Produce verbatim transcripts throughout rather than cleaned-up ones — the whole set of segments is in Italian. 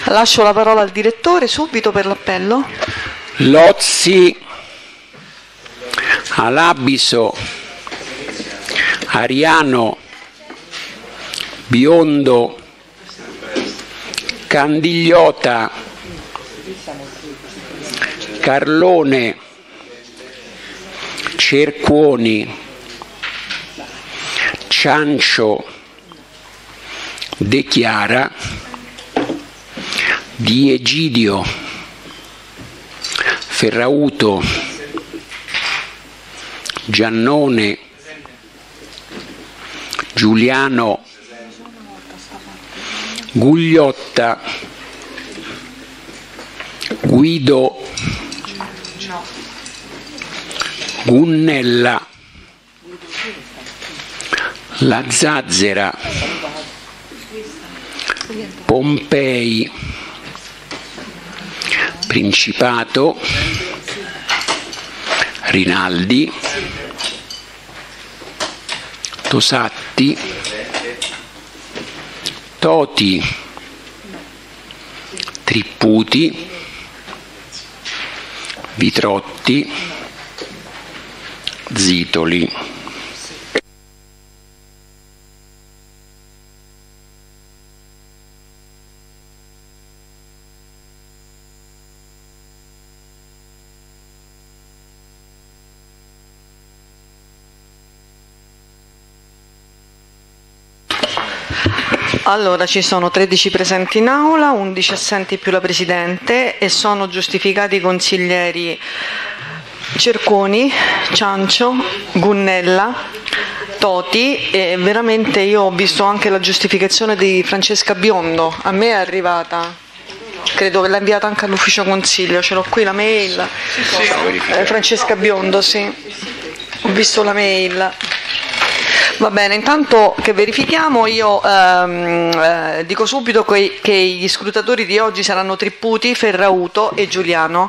Lascio la parola al direttore subito per l'appello. Lozzi, Alabiso, Ariano, Biondo, Candigliota, Carlone, Cercuoni, Ciancio, De Chiara, Di Egidio, Ferrauto, Giannone, Giuliano, Gugliotta, Guido, Gunnella, La Zazzera, Pompei, Principato, Rinaldi, Tosatti, Toti, Tripputi, Vitrotti, Zitoli. Allora, ci sono tredici presenti in aula, undici assenti più la Presidente e sono giustificati i consiglieri Cerconi, Ciancio, Gunnella, Toti e veramente io ho visto anche la giustificazione di Francesca Biondo, a me è arrivata, credo che l'ha inviata anche all'ufficio consiglio, ce l'ho qui la mail, eh, Francesca Biondo, sì, ho visto la mail. Va bene, intanto che verifichiamo io ehm, eh, dico subito che, che gli scrutatori di oggi saranno Tripputi, Ferrauto e Giuliano.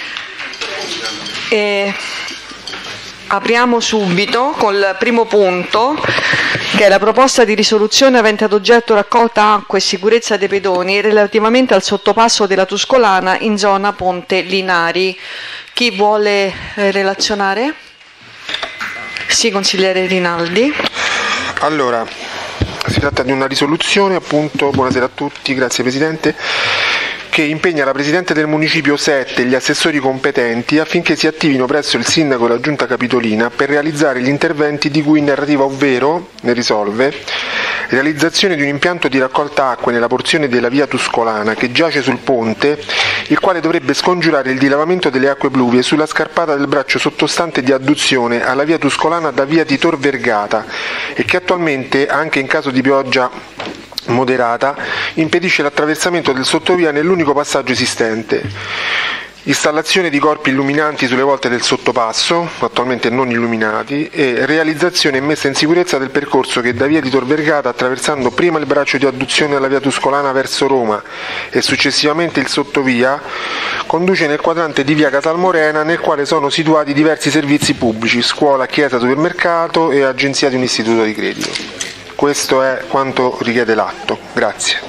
E apriamo subito col primo punto, che è la proposta di risoluzione avente ad oggetto raccolta acqua e sicurezza dei pedoni relativamente al sottopasso della Tuscolana in zona Ponte Linari. Chi vuole eh, relazionare? Sì, consigliere Rinaldi. Allora, si tratta di una risoluzione, appunto, buonasera a tutti, grazie Presidente, che impegna la Presidente del Municipio sette e gli assessori competenti affinché si attivino presso il Sindaco e la Giunta Capitolina per realizzare gli interventi di cui in narrativa, ovvero, ne risolve, realizzazione di un impianto di raccolta acque nella porzione della via Tuscolana che giace sul ponte, il quale dovrebbe scongiurare il dilavamento delle acque pluvie sulla scarpata del braccio sottostante di adduzione alla via Tuscolana da via di Tor Vergata e che attualmente, anche in caso di pioggia moderata, impedisce l'attraversamento del sottovia nell'unico passaggio esistente. Installazione di corpi illuminanti sulle volte del sottopasso, attualmente non illuminati, e realizzazione e messa in sicurezza del percorso che da via di Tor Vergata, attraversando prima il braccio di adduzione alla via Tuscolana verso Roma e successivamente il sottovia, conduce nel quadrante di via Casalmorena, nel quale sono situati diversi servizi pubblici, scuola, chiesa, supermercato e agenzia di un istituto di credito. Questo è quanto richiede l'atto. Grazie.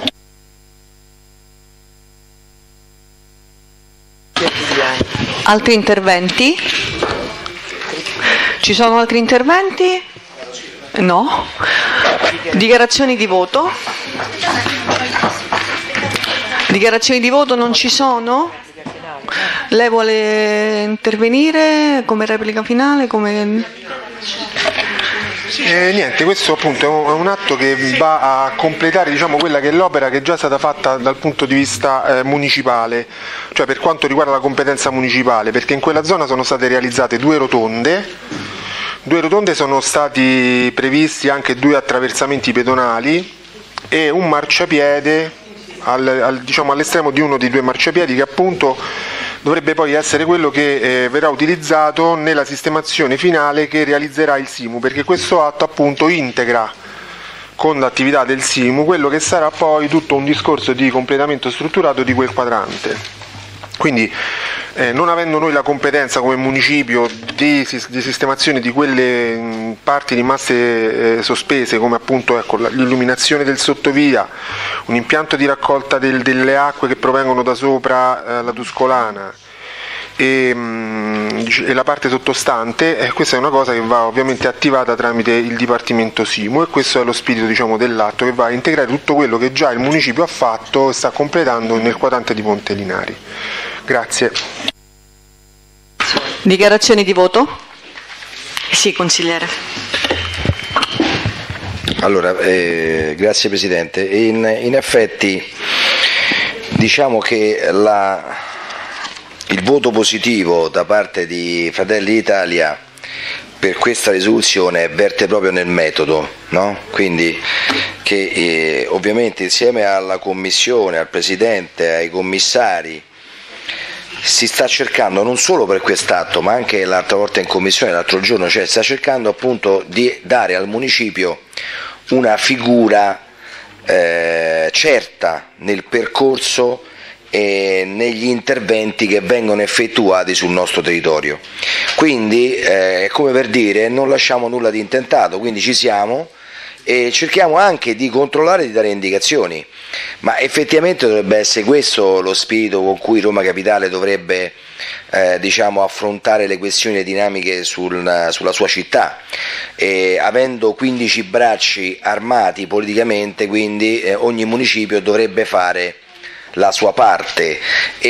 Altri interventi? Ci sono altri interventi? No? Dichiarazioni di voto? Dichiarazioni di voto non ci sono? Lei vuole intervenire come replica finale? Come... Eh, niente, questo appunto è un, è un atto che va a completare, diciamo, quella che è l'opera che è già stata fatta dal punto di vista eh, municipale, cioè per quanto riguarda la competenza municipale, perché in quella zona sono state realizzate due rotonde, due rotonde sono stati previsti anche due attraversamenti pedonali e un marciapiede al, al, diciamo, all'estremo di uno dei due marciapiedi che appunto dovrebbe poi essere quello che eh, verrà utilizzato nella sistemazione finale che realizzerà il SIMU, perché questo atto appunto integra con l'attività del SIMU quello che sarà poi tutto un discorso di completamento strutturato di quel quadrante. Quindi eh, non avendo noi la competenza come municipio di, di sistemazione di quelle mh, parti rimaste eh, sospese, come appunto ecco, l'illuminazione del sottovia, un impianto di raccolta del, delle acque che provengono da sopra eh, la Tuscolana e, mh, e la parte sottostante, eh, questa è una cosa che va ovviamente attivata tramite il Dipartimento Simo, e questo è lo spirito, diciamo, dell'atto, che va a integrare tutto quello che già il municipio ha fatto e sta completando nel quadrante di Ponte Linari. Grazie. Dichiarazioni di voto? Sì, consigliere. Allora, eh, grazie Presidente. In, in effetti diciamo che la, il voto positivo da parte di Fratelli d'Italia per questa risoluzione verte proprio nel metodo, no? Quindi che eh, ovviamente insieme alla Commissione, al Presidente, ai commissari, si sta cercando non solo per quest'atto ma anche l'altra volta in Commissione, l'altro giorno, cioè sta cercando appunto di dare al municipio una figura eh, certa nel percorso e negli interventi che vengono effettuati sul nostro territorio. Quindi eh, è come per dire non lasciamo nulla di intentato, quindi ci siamo e cerchiamo anche di controllare e di dare indicazioni, ma effettivamente dovrebbe essere questo lo spirito con cui Roma Capitale dovrebbe eh, diciamo, affrontare le questioni dinamiche sul, sulla sua città, e avendo quindici bracci armati politicamente, quindi eh, ogni municipio dovrebbe fare la sua parte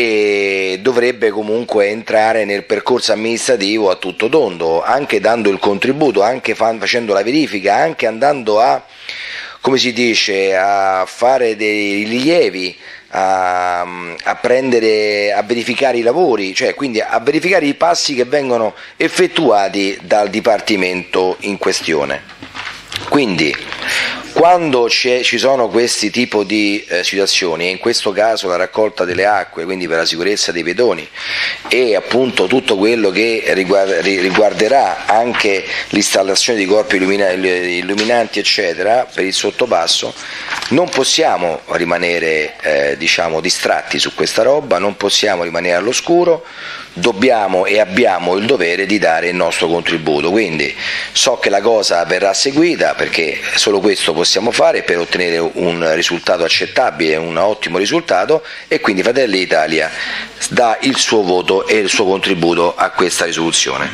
e dovrebbe comunque entrare nel percorso amministrativo a tutto tondo, anche dando il contributo, anche facendo la verifica, anche andando a, come si dice, a fare dei rilievi, a, a prendere, a verificare i lavori, cioè quindi a verificare i passi che vengono effettuati dal Dipartimento in questione. Quindi quando ci sono questi tipi di eh, situazioni, e in questo caso la raccolta delle acque, quindi per la sicurezza dei pedoni, e appunto tutto quello che riguarda, riguarderà anche l'installazione di corpi illumina, illuminanti eccetera per il sottopasso, non possiamo rimanere eh, diciamo distratti su questa roba, non possiamo rimanere all'oscuro, dobbiamo e abbiamo il dovere di dare il nostro contributo. Quindi so che la cosa verrà seguita, perché solo questo possiamo fare per ottenere un risultato accettabile, un ottimo risultato, e quindi Fratelli d'Italia dà il suo voto e il suo contributo a questa risoluzione.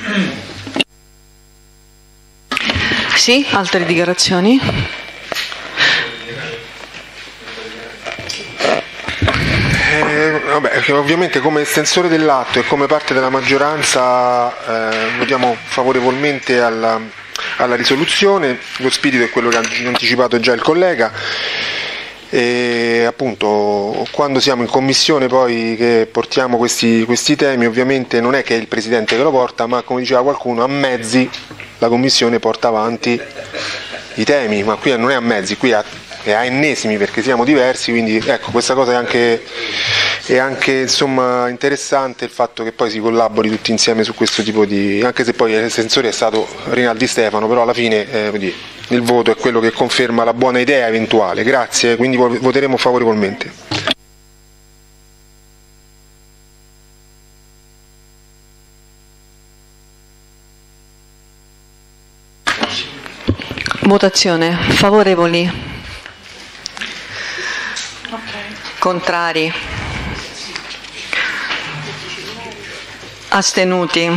Sì, altre dichiarazioni? Eh, vabbè, ovviamente come estensore dell'atto e come parte della maggioranza eh, votiamo favorevolmente alla, alla risoluzione. Lo spirito è quello che ha anticipato già il collega, e appunto quando siamo in commissione poi che portiamo questi, questi temi, ovviamente non è che è il Presidente che lo porta, ma come diceva qualcuno, a mezzi la commissione porta avanti i temi, ma qui non è a mezzi, qui è a e a ennesimi, perché siamo diversi, quindi ecco, questa cosa è anche, è anche insomma, interessante, il fatto che poi si collabori tutti insieme su questo tipo di, anche se poi l'estensore è stato Rinaldi Stefano, però alla fine eh, il voto è quello che conferma la buona idea eventuale. Grazie, quindi voteremo favorevolmente. Votazione. Favorevoli? Contrari? Astenuti?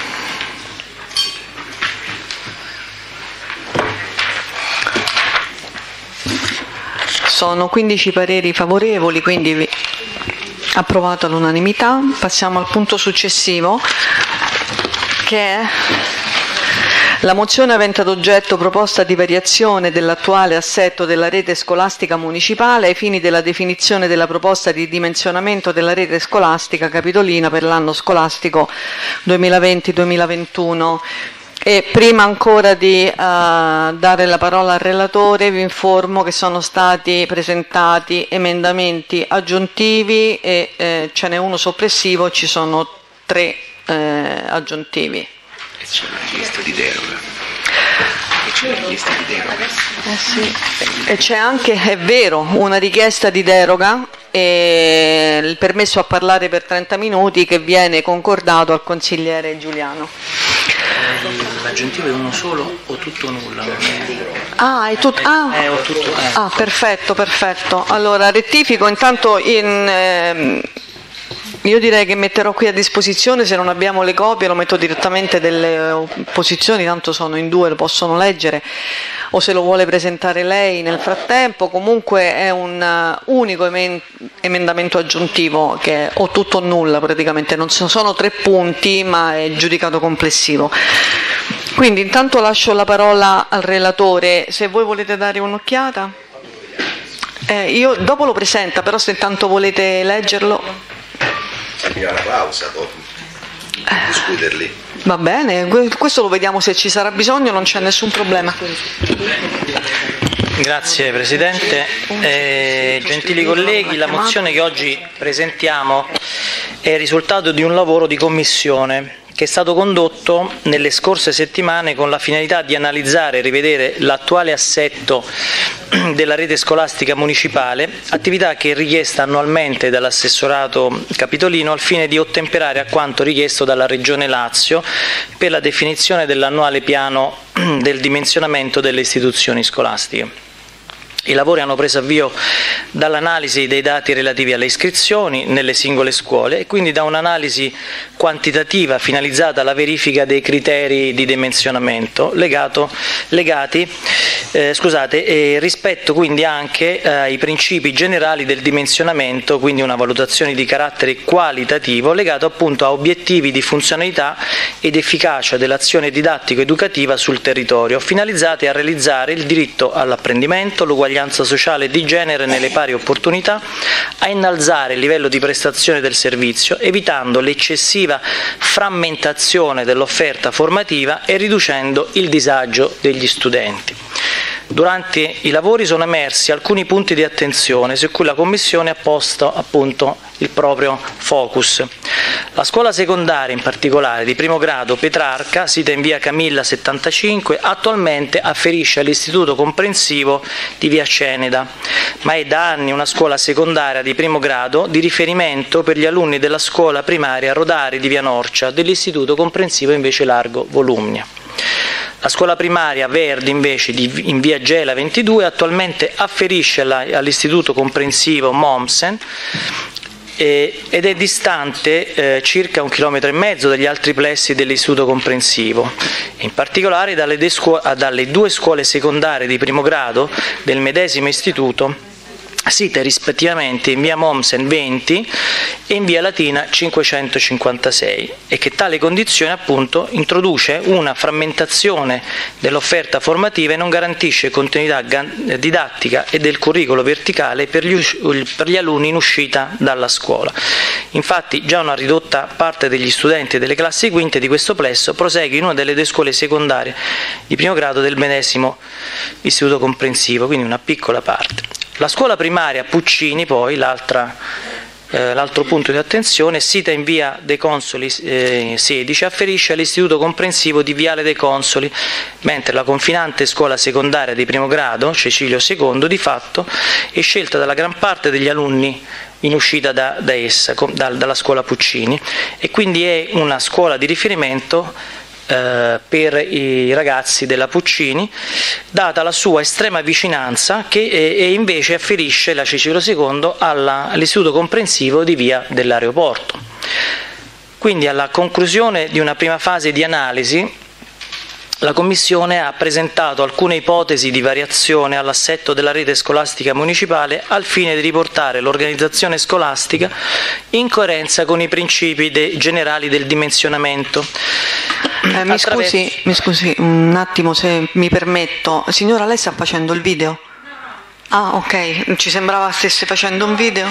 Sono quindici pareri favorevoli, quindi approvato all'unanimità. Passiamo al punto successivo, che è la mozione avente ad oggetto proposta di variazione dell'attuale assetto della rete scolastica municipale ai fini della definizione della proposta di dimensionamento della rete scolastica capitolina per l'anno scolastico duemilaventi duemilaventuno. E prima ancora di uh, dare la parola al relatore, vi informo che sono stati presentati emendamenti aggiuntivi e eh, ce n'è uno soppressivo, ci sono tre eh, aggiuntivi. C'è una richiesta di deroga. C'è una richiesta di deroga. Eh sì. E c'è anche, è vero, una richiesta di deroga e il permesso a parlare per trenta minuti che viene concordato al consigliere Giuliano. L'aggiuntivo è uno solo o tutto o nulla? Ah, è tutto, ah. Eh, o tutto, eh. ah, perfetto, perfetto. Allora, rettifico, intanto in, ehm, io direi che metterò qui a disposizione, se non abbiamo le copie lo metto direttamente delle opposizioni, tanto sono in due, lo possono leggere, o se lo vuole presentare lei nel frattempo. Comunque è un uh, unico emen- emendamento aggiuntivo che è o tutto o nulla praticamente, non sono tre punti ma è giudicato complessivo. Quindi intanto lascio la parola al relatore, se voi volete dare un'occhiata. Eh, io dopo lo presenta, però se intanto volete leggerlo. Servirà una pausa dopo, discuterli. Va bene, questo lo vediamo se ci sarà bisogno, non c'è nessun problema. Grazie Presidente. Eh, gentili colleghi, la mozione che oggi presentiamo è il risultato di un lavoro di commissione che è stato condotto nelle scorse settimane con la finalità di analizzare e rivedere l'attuale assetto della rete scolastica municipale, attività che è richiesta annualmente dall'assessorato capitolino al fine di ottemperare a quanto richiesto dalla Regione Lazio per la definizione dell'annuale piano del dimensionamento delle istituzioni scolastiche. I lavori hanno preso avvio dall'analisi dei dati relativi alle iscrizioni nelle singole scuole e quindi da un'analisi quantitativa finalizzata alla verifica dei criteri di dimensionamento legato, legati eh, scusate, eh, rispetto quindi anche eh, ai principi generali del dimensionamento, quindi una valutazione di carattere qualitativo legato appunto a obiettivi di funzionalità ed efficacia dell'azione didattico-educativa sul territorio, finalizzati a realizzare il diritto all'apprendimento, l'uguaglianza sociale e di genere nelle pari opportunità, a innalzare il livello di prestazione del servizio, evitando l'eccessiva frammentazione dell'offerta formativa e riducendo il disagio degli studenti. Durante i lavori sono emersi alcuni punti di attenzione su cui la Commissione ha posto appunto il proprio focus. La scuola secondaria, in particolare di primo grado Petrarca, sita in via Camilla settantacinque, attualmente afferisce all'istituto comprensivo di via Ceneda, ma è da anni una scuola secondaria di primo grado di riferimento per gli alunni della scuola primaria Rodari di via Norcia, dell'istituto comprensivo invece Largo Volumnia. La scuola primaria Verdi invece di, in via Gela ventidue attualmente afferisce alla, all'istituto comprensivo Mommsen eh, ed è distante eh, circa un chilometro e mezzo dagli altri plessi dell'istituto comprensivo, in particolare dalle, de scuo- dalle due scuole secondarie di primo grado del medesimo istituto, site rispettivamente in via Mommsen venti e in via Latina cinquecentocinquantasei, e che tale condizione appunto introduce una frammentazione dell'offerta formativa e non garantisce continuità didattica e del curricolo verticale per gli, per gli alunni in uscita dalla scuola. Infatti già una ridotta parte degli studenti delle classi quinte di questo plesso prosegue in una delle due scuole secondarie di primo grado del medesimo istituto comprensivo, quindi una piccola parte. La scuola primaria Puccini, poi, l'altra, eh, l'altro punto di attenzione, sita in via dei Consoli eh, sedici, afferisce all'istituto comprensivo di Viale dei Consoli, mentre la confinante scuola secondaria di primo grado, Cecilio secondo, di fatto è scelta dalla gran parte degli alunni in uscita da, da essa, da, dalla scuola Puccini, e quindi è una scuola di riferimento per i ragazzi della Puccini, data la sua estrema vicinanza, che e invece afferisce la Cecilio secondo alla, all'istituto comprensivo di via dell'Aeroporto. Quindi, alla conclusione di una prima fase di analisi, la Commissione ha presentato alcune ipotesi di variazione all'assetto della rete scolastica municipale al fine di riportare l'organizzazione scolastica in coerenza con i principi de- generali del dimensionamento. Eh, mi, scusi, mi scusi un attimo se mi permetto. Signora, lei sta facendo il video? Ah, ok, ci sembrava stesse facendo un video.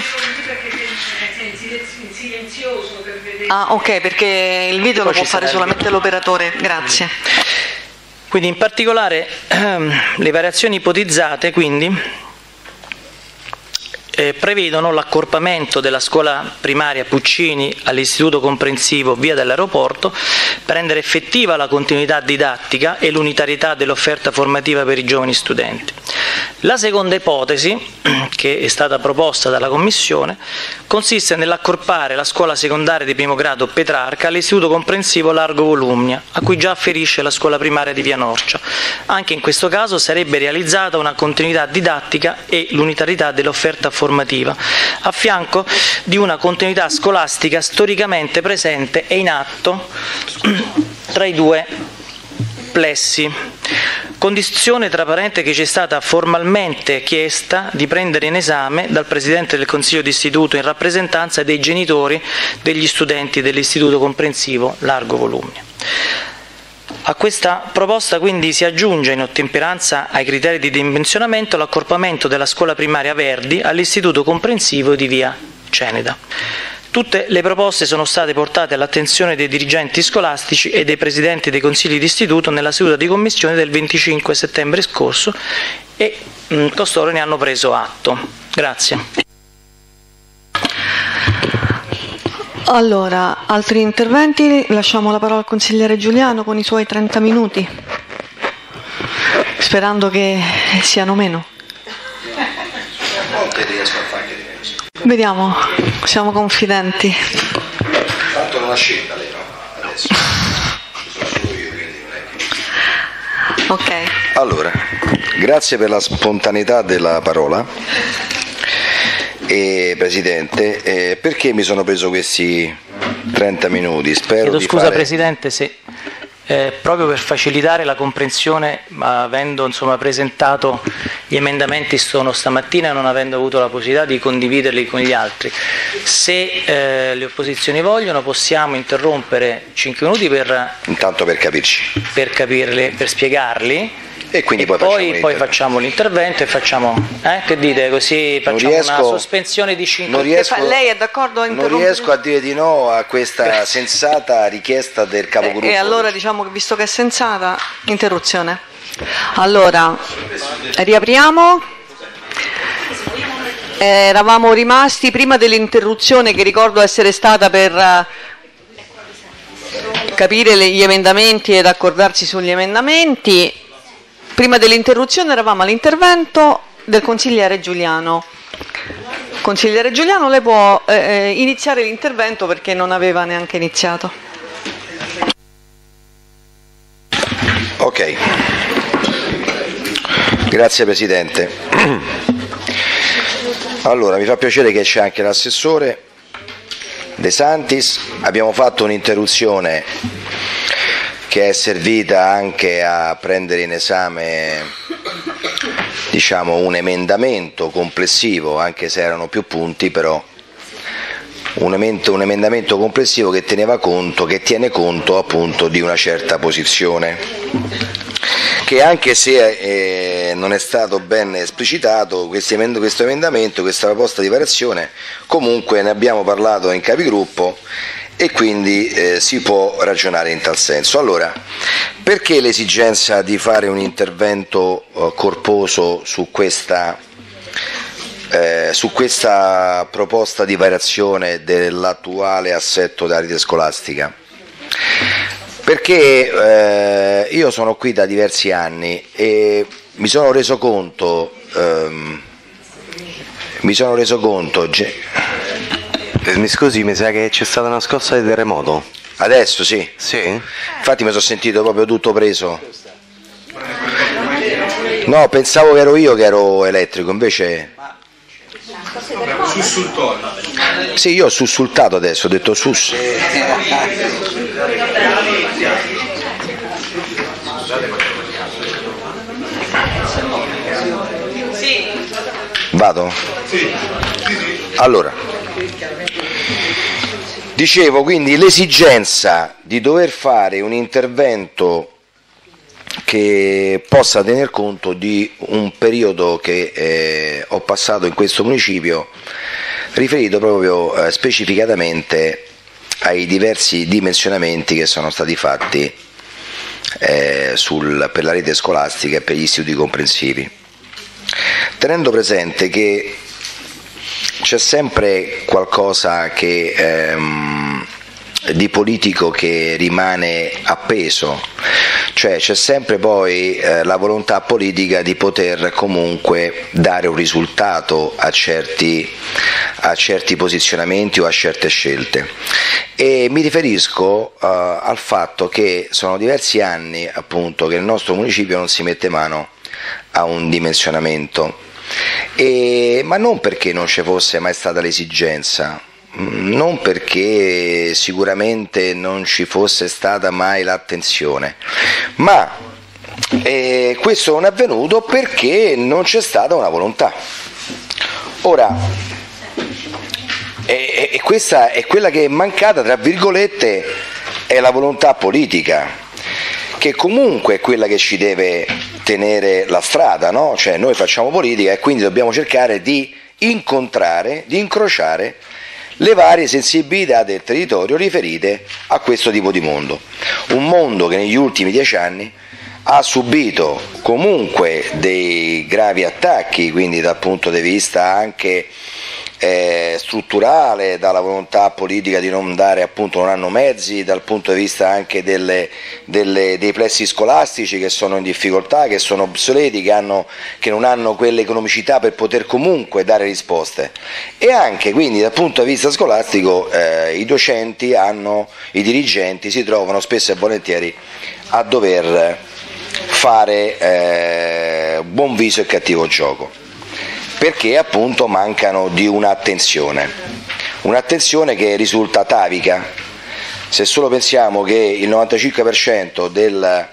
Ah, ok, perché il video lo può fare solamente l'operatore. Grazie. Quindi in particolare ehm, le variazioni ipotizzate quindi eh, prevedono l'accorpamento della scuola primaria Puccini all'istituto comprensivo Via dell'Aeroporto per rendere effettiva la continuità didattica e l'unitarietà dell'offerta formativa per i giovani studenti. La seconda ipotesi, che è stata proposta dalla Commissione, consiste nell'accorpare la scuola secondaria di primo grado Petrarca all'istituto comprensivo Largo Volumnia, a cui già afferisce la scuola primaria di Via Norcia. Anche in questo caso sarebbe realizzata una continuità didattica e l'unitarietà dell'offerta formativa, a fianco di una continuità scolastica storicamente presente e in atto tra i due plessi. Condizione, tra parentesi, che ci è stata formalmente chiesta di prendere in esame dal Presidente del Consiglio d'Istituto in rappresentanza dei genitori degli studenti dell'Istituto Comprensivo Largo Volumnia. A questa proposta quindi si aggiunge, in ottemperanza ai criteri di dimensionamento, l'accorpamento della scuola primaria Verdi all'Istituto Comprensivo di Via Ceneda. Tutte le proposte sono state portate all'attenzione dei dirigenti scolastici e dei presidenti dei consigli d'istituto nella seduta di commissione del venticinque settembre scorso e mh, costoro ne hanno preso atto. Grazie. Allora, altri interventi? Lasciamo la parola al consigliere Giuliano con i suoi trenta minuti, sperando che siano meno. Vediamo, siamo confidenti. Tanto non ha scelta lei, no? Adesso. Sono solo io, quindi non è che... Ok. Allora, grazie per la spontaneità della parola. E, Presidente, eh, perché mi sono preso questi trenta minuti? Spero Chiedo di scusa fare... Presidente, se eh, proprio per facilitare la comprensione, avendo insomma, presentato gli emendamenti sono stamattina e non avendo avuto la possibilità di condividerli con gli altri, se eh, le opposizioni vogliono possiamo interrompere cinque minuti per, Intanto per capirci. per capirli, per spiegarli. E quindi e poi, poi, facciamo, poi facciamo l'intervento e facciamo, eh, che dite, così facciamo riesco, una sospensione di cinque non riesco, Lei è d'accordo a interrompere? Non riesco a dire di no a questa sensata richiesta del capogruppo. E allora diciamo che visto che è sensata, interruzione. Allora, riapriamo. Eh, eravamo rimasti prima dell'interruzione, che ricordo essere stata per uh, capire le, gli emendamenti ed accordarsi sugli emendamenti. Prima dell'interruzione eravamo all'intervento del consigliere Giuliano. Consigliere Giuliano, lei può eh, iniziare l'intervento perché non aveva neanche iniziato. Ok, grazie Presidente. Allora, mi fa piacere che c'è anche l'assessore De Santis. Abbiamo fatto un'interruzione che è servita anche a prendere in esame, diciamo, un emendamento complessivo, anche se erano più punti, però un, un emendamento complessivo che teneva conto, che tiene conto appunto di una certa posizione, che anche se eh, non è stato ben esplicitato questo emendamento, questa proposta di variazione, comunque ne abbiamo parlato in capigruppo e quindi eh, si può ragionare in tal senso. Allora, perché l'esigenza di fare un intervento eh, corposo su questa, eh, su questa proposta di variazione dell'attuale assetto della rete scolastica? Perché eh, io sono qui da diversi anni e mi sono reso conto, ehm, mi sono reso conto... Mi scusi, mi sa che c'è stata una scossa di terremoto. Adesso sì? Sì. Infatti mi sono sentito proprio tutto preso. No, pensavo che ero io che ero elettrico, invece... Sussultore. Sì, io ho sussultato adesso, ho detto sus. Vado? Sì. Allora... Dicevo quindi l'esigenza di dover fare un intervento che possa tener conto di un periodo che eh, ho passato in questo municipio, riferito proprio eh, specificatamente ai diversi dimensionamenti che sono stati fatti eh, sul, per la rete scolastica e per gli istituti comprensivi, tenendo presente che c'è sempre qualcosa che, ehm, di politico che rimane appeso, cioè c'è sempre poi eh, la volontà politica di poter comunque dare un risultato a certi, a certi posizionamenti o a certe scelte. E mi riferisco uh, al fatto che sono diversi anni appunto che il nostro municipio non si mette mano a un dimensionamento, e, ma non perché non ci fosse mai stata l'esigenza, non perché sicuramente non ci fosse stata mai l'attenzione, ma eh, questo non è avvenuto perché non c'è stata una volontà. Ora, e, e questa è quella che è mancata, tra virgolette, è la volontà politica, che comunque è quella che ci deve tenere la strada, no? Cioè noi facciamo politica e quindi dobbiamo cercare di incontrare, di incrociare le varie sensibilità del territorio riferite a questo tipo di mondo. Un mondo che negli ultimi dieci anni ha subito comunque dei gravi attacchi, quindi dal punto di vista anche eh, strutturale, dalla volontà politica di non dare, appunto non hanno mezzi, dal punto di vista anche delle, delle, dei plessi scolastici che sono in difficoltà, che sono obsoleti, che, hanno, che non hanno quell'economicità per poter comunque dare risposte, e anche quindi dal punto di vista scolastico eh, i docenti hanno, i dirigenti si trovano spesso e volentieri a dover fare eh, buon viso e cattivo gioco, perché appunto mancano di un'attenzione, un'attenzione che risulta atavica. Se solo pensiamo che il novantacinque per cento del,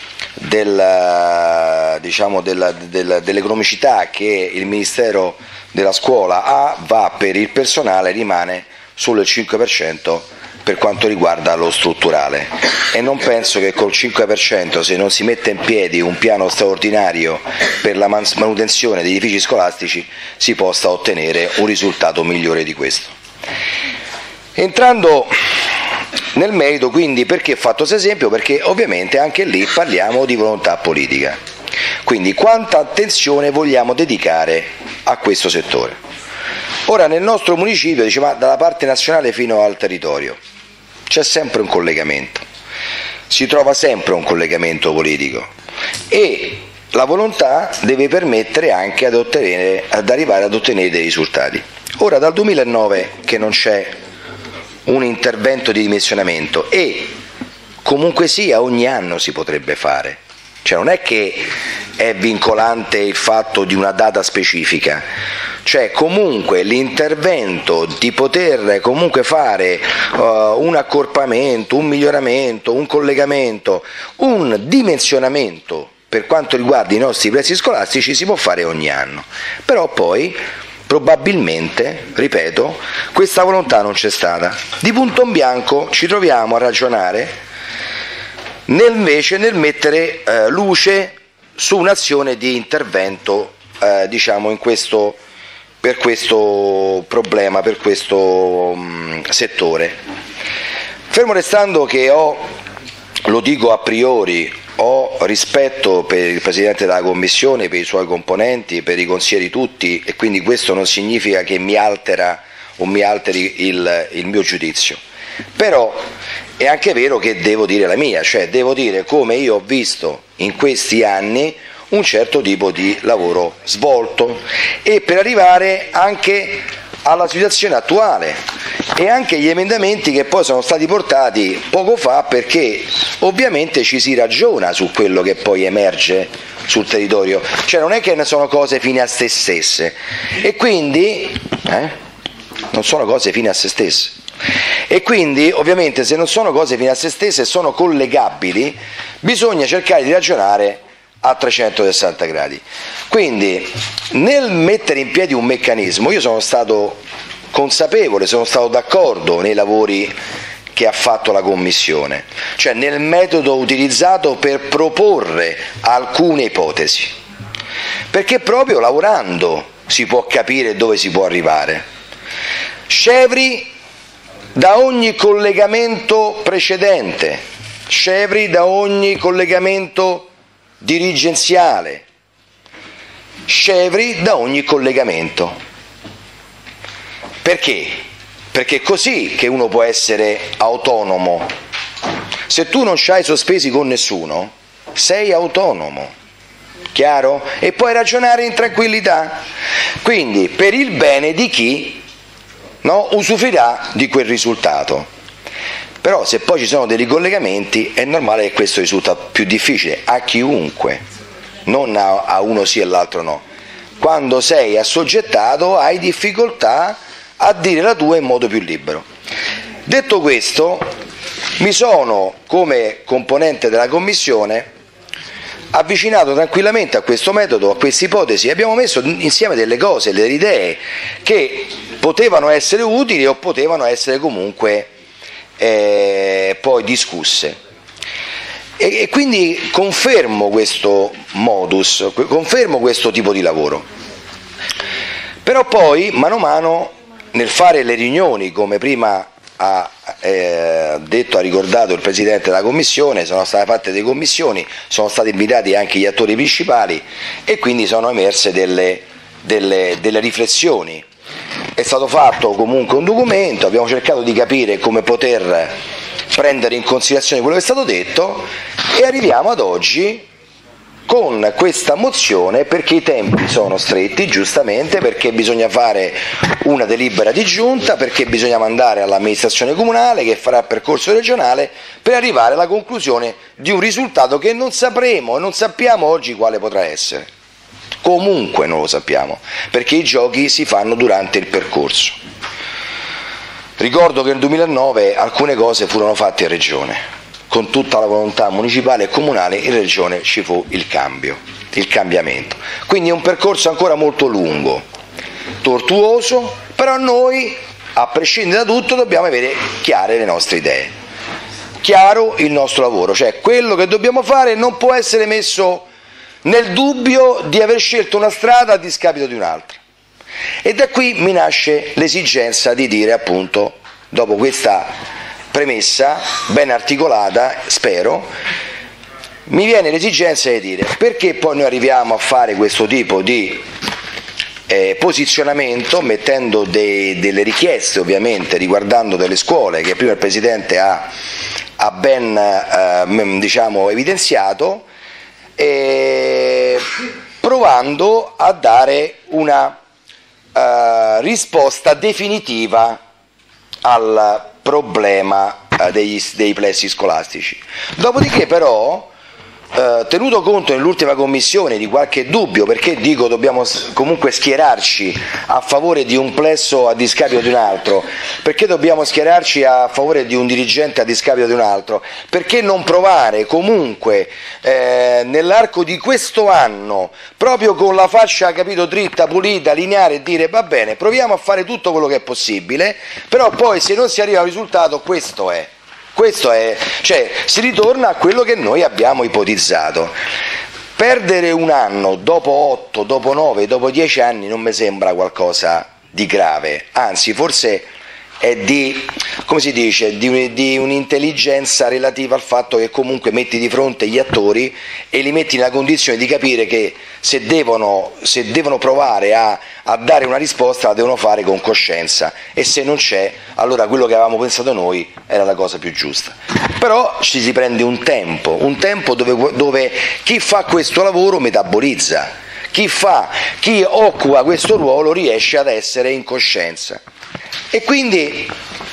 del, diciamo del, del, dell'economicità che il Ministero della Scuola ha va per il personale, rimane solo il cinque per cento per quanto riguarda lo strutturale, e non penso che col cinque per cento, se non si mette in piedi un piano straordinario per la manutenzione degli edifici scolastici, si possa ottenere un risultato migliore di questo. Entrando nel merito, quindi, perché ho fatto questo esempio? Perché ovviamente anche lì parliamo di volontà politica, quindi quanta attenzione vogliamo dedicare a questo settore. Ora, nel nostro municipio, diciamo, dalla parte nazionale fino al territorio c'è sempre un collegamento, si trova sempre un collegamento politico, e la volontà deve permettere anche ad, ottenere, ad arrivare ad ottenere dei risultati. Ora, dal duemilanove che non c'è un intervento di dimensionamento, e comunque sia ogni anno si potrebbe fare, cioè non è che è vincolante il fatto di una data specifica, cioè comunque l'intervento di poter comunque fare uh, un accorpamento, un miglioramento, un collegamento, un dimensionamento per quanto riguarda i nostri plessi scolastici si può fare ogni anno, però poi probabilmente, ripeto, questa volontà non c'è stata. Di punto in bianco ci troviamo a ragionare nel, invece nel mettere eh, luce su un'azione di intervento eh, diciamo in questo, per questo problema, per questo mh, settore. Fermo restando che ho, lo dico a priori, ho rispetto per il Presidente della Commissione, per i suoi componenti, per i consiglieri tutti, e quindi questo non significa che mi altera o mi alteri il, il mio giudizio. Però è anche vero che devo dire la mia, cioè devo dire come io ho visto in questi anni un certo tipo di lavoro svolto, e per arrivare anche alla situazione attuale e anche gli emendamenti che poi sono stati portati poco fa, perché ovviamente ci si ragiona su quello che poi emerge sul territorio, cioè non è che ne sono cose fine a se stesse, e quindi eh, non sono cose fine a se stesse. E quindi ovviamente se non sono cose fine a se stesse e sono collegabili, bisogna cercare di ragionare a trecentosessanta gradi. Quindi nel mettere in piedi un meccanismo io sono stato consapevole, sono stato d'accordo nei lavori che ha fatto la Commissione, cioè nel metodo utilizzato per proporre alcune ipotesi, perché proprio lavorando si può capire dove si può arrivare, scevri da ogni collegamento precedente, scevri da ogni collegamento dirigenziale, scevri da ogni collegamento. Perché? Perché è così che uno può essere autonomo. Se tu non c'hai sospesi con nessuno, sei autonomo, chiaro? E puoi ragionare in tranquillità. Quindi per il bene di chi, no, usufruirà di quel risultato. Però se poi ci sono dei ricollegamenti è normale che questo risulta più difficile a chiunque, non a, a uno sì e l'altro no. Quando sei assoggettato hai difficoltà a dire la tua in modo più libero. Detto questo, mi sono, come componente della Commissione, avvicinato tranquillamente a questo metodo, a questa ipotesi, e abbiamo messo insieme delle cose, delle idee che potevano essere utili o potevano essere comunque eh, poi discusse. E, e quindi confermo questo modus, confermo questo tipo di lavoro. Però poi, mano a mano, nel fare le riunioni, come prima ha eh, detto, ha ricordato il Presidente della Commissione, sono state fatte delle commissioni, sono stati invitati anche gli attori principali e quindi sono emerse delle, delle, delle riflessioni. È stato fatto comunque un documento, abbiamo cercato di capire come poter prendere in considerazione quello che è stato detto e arriviamo ad oggi con questa mozione, perché i tempi sono stretti, giustamente, perché bisogna fare una delibera di giunta, perché bisogna mandare all'amministrazione comunale che farà il percorso regionale per arrivare alla conclusione di un risultato che non sapremo e non sappiamo oggi quale potrà essere. Comunque non lo sappiamo, perché i giochi si fanno durante il percorso. Ricordo che nel duemilanove alcune cose furono fatte in Regione. Con tutta la volontà municipale e comunale in Regione ci fu il cambio, il cambiamento. Quindi è un percorso ancora molto lungo, tortuoso, però noi, a prescindere da tutto, dobbiamo avere chiare le nostre idee, chiaro il nostro lavoro, cioè quello che dobbiamo fare non può essere messo nel dubbio di aver scelto una strada a discapito di un'altra. E da qui mi nasce l'esigenza di dire, appunto, dopo questa premessa ben articolata, spero, mi viene l'esigenza di dire perché poi noi arriviamo a fare questo tipo di eh, posizionamento, mettendo dei, delle richieste ovviamente riguardando delle scuole che prima il Presidente ha, ha ben eh, diciamo, evidenziato, eh, provando a dare una eh, risposta definitiva al problema eh, degli, dei plessi scolastici. Dopodiché però, eh, tenuto conto nell'ultima commissione di qualche dubbio, perché dico dobbiamo comunque schierarci a favore di un plesso a discapito di un altro, perché dobbiamo schierarci a favore di un dirigente a discapito di un altro, perché non provare comunque eh, nell'arco di questo anno, proprio con la faccia, capito, dritta, pulita, lineare, e dire va bene, proviamo a fare tutto quello che è possibile, però poi se non si arriva a un risultato, questo è. Questo è, cioè si ritorna a quello che noi abbiamo ipotizzato. Perdere un anno dopo otto, dopo nove, dopo dieci anni non mi sembra qualcosa di grave, anzi forse è di, come si dice, di, di un'intelligenza relativa al fatto che comunque metti di fronte gli attori e li metti nella condizione di capire che se devono, se devono provare a, a dare una risposta la devono fare con coscienza, e se non c'è, allora quello che avevamo pensato noi era la cosa più giusta. Però ci si prende un tempo, un tempo dove, dove chi fa questo lavoro metabolizza, chi, fa, chi occupa questo ruolo riesce ad essere in coscienza. E quindi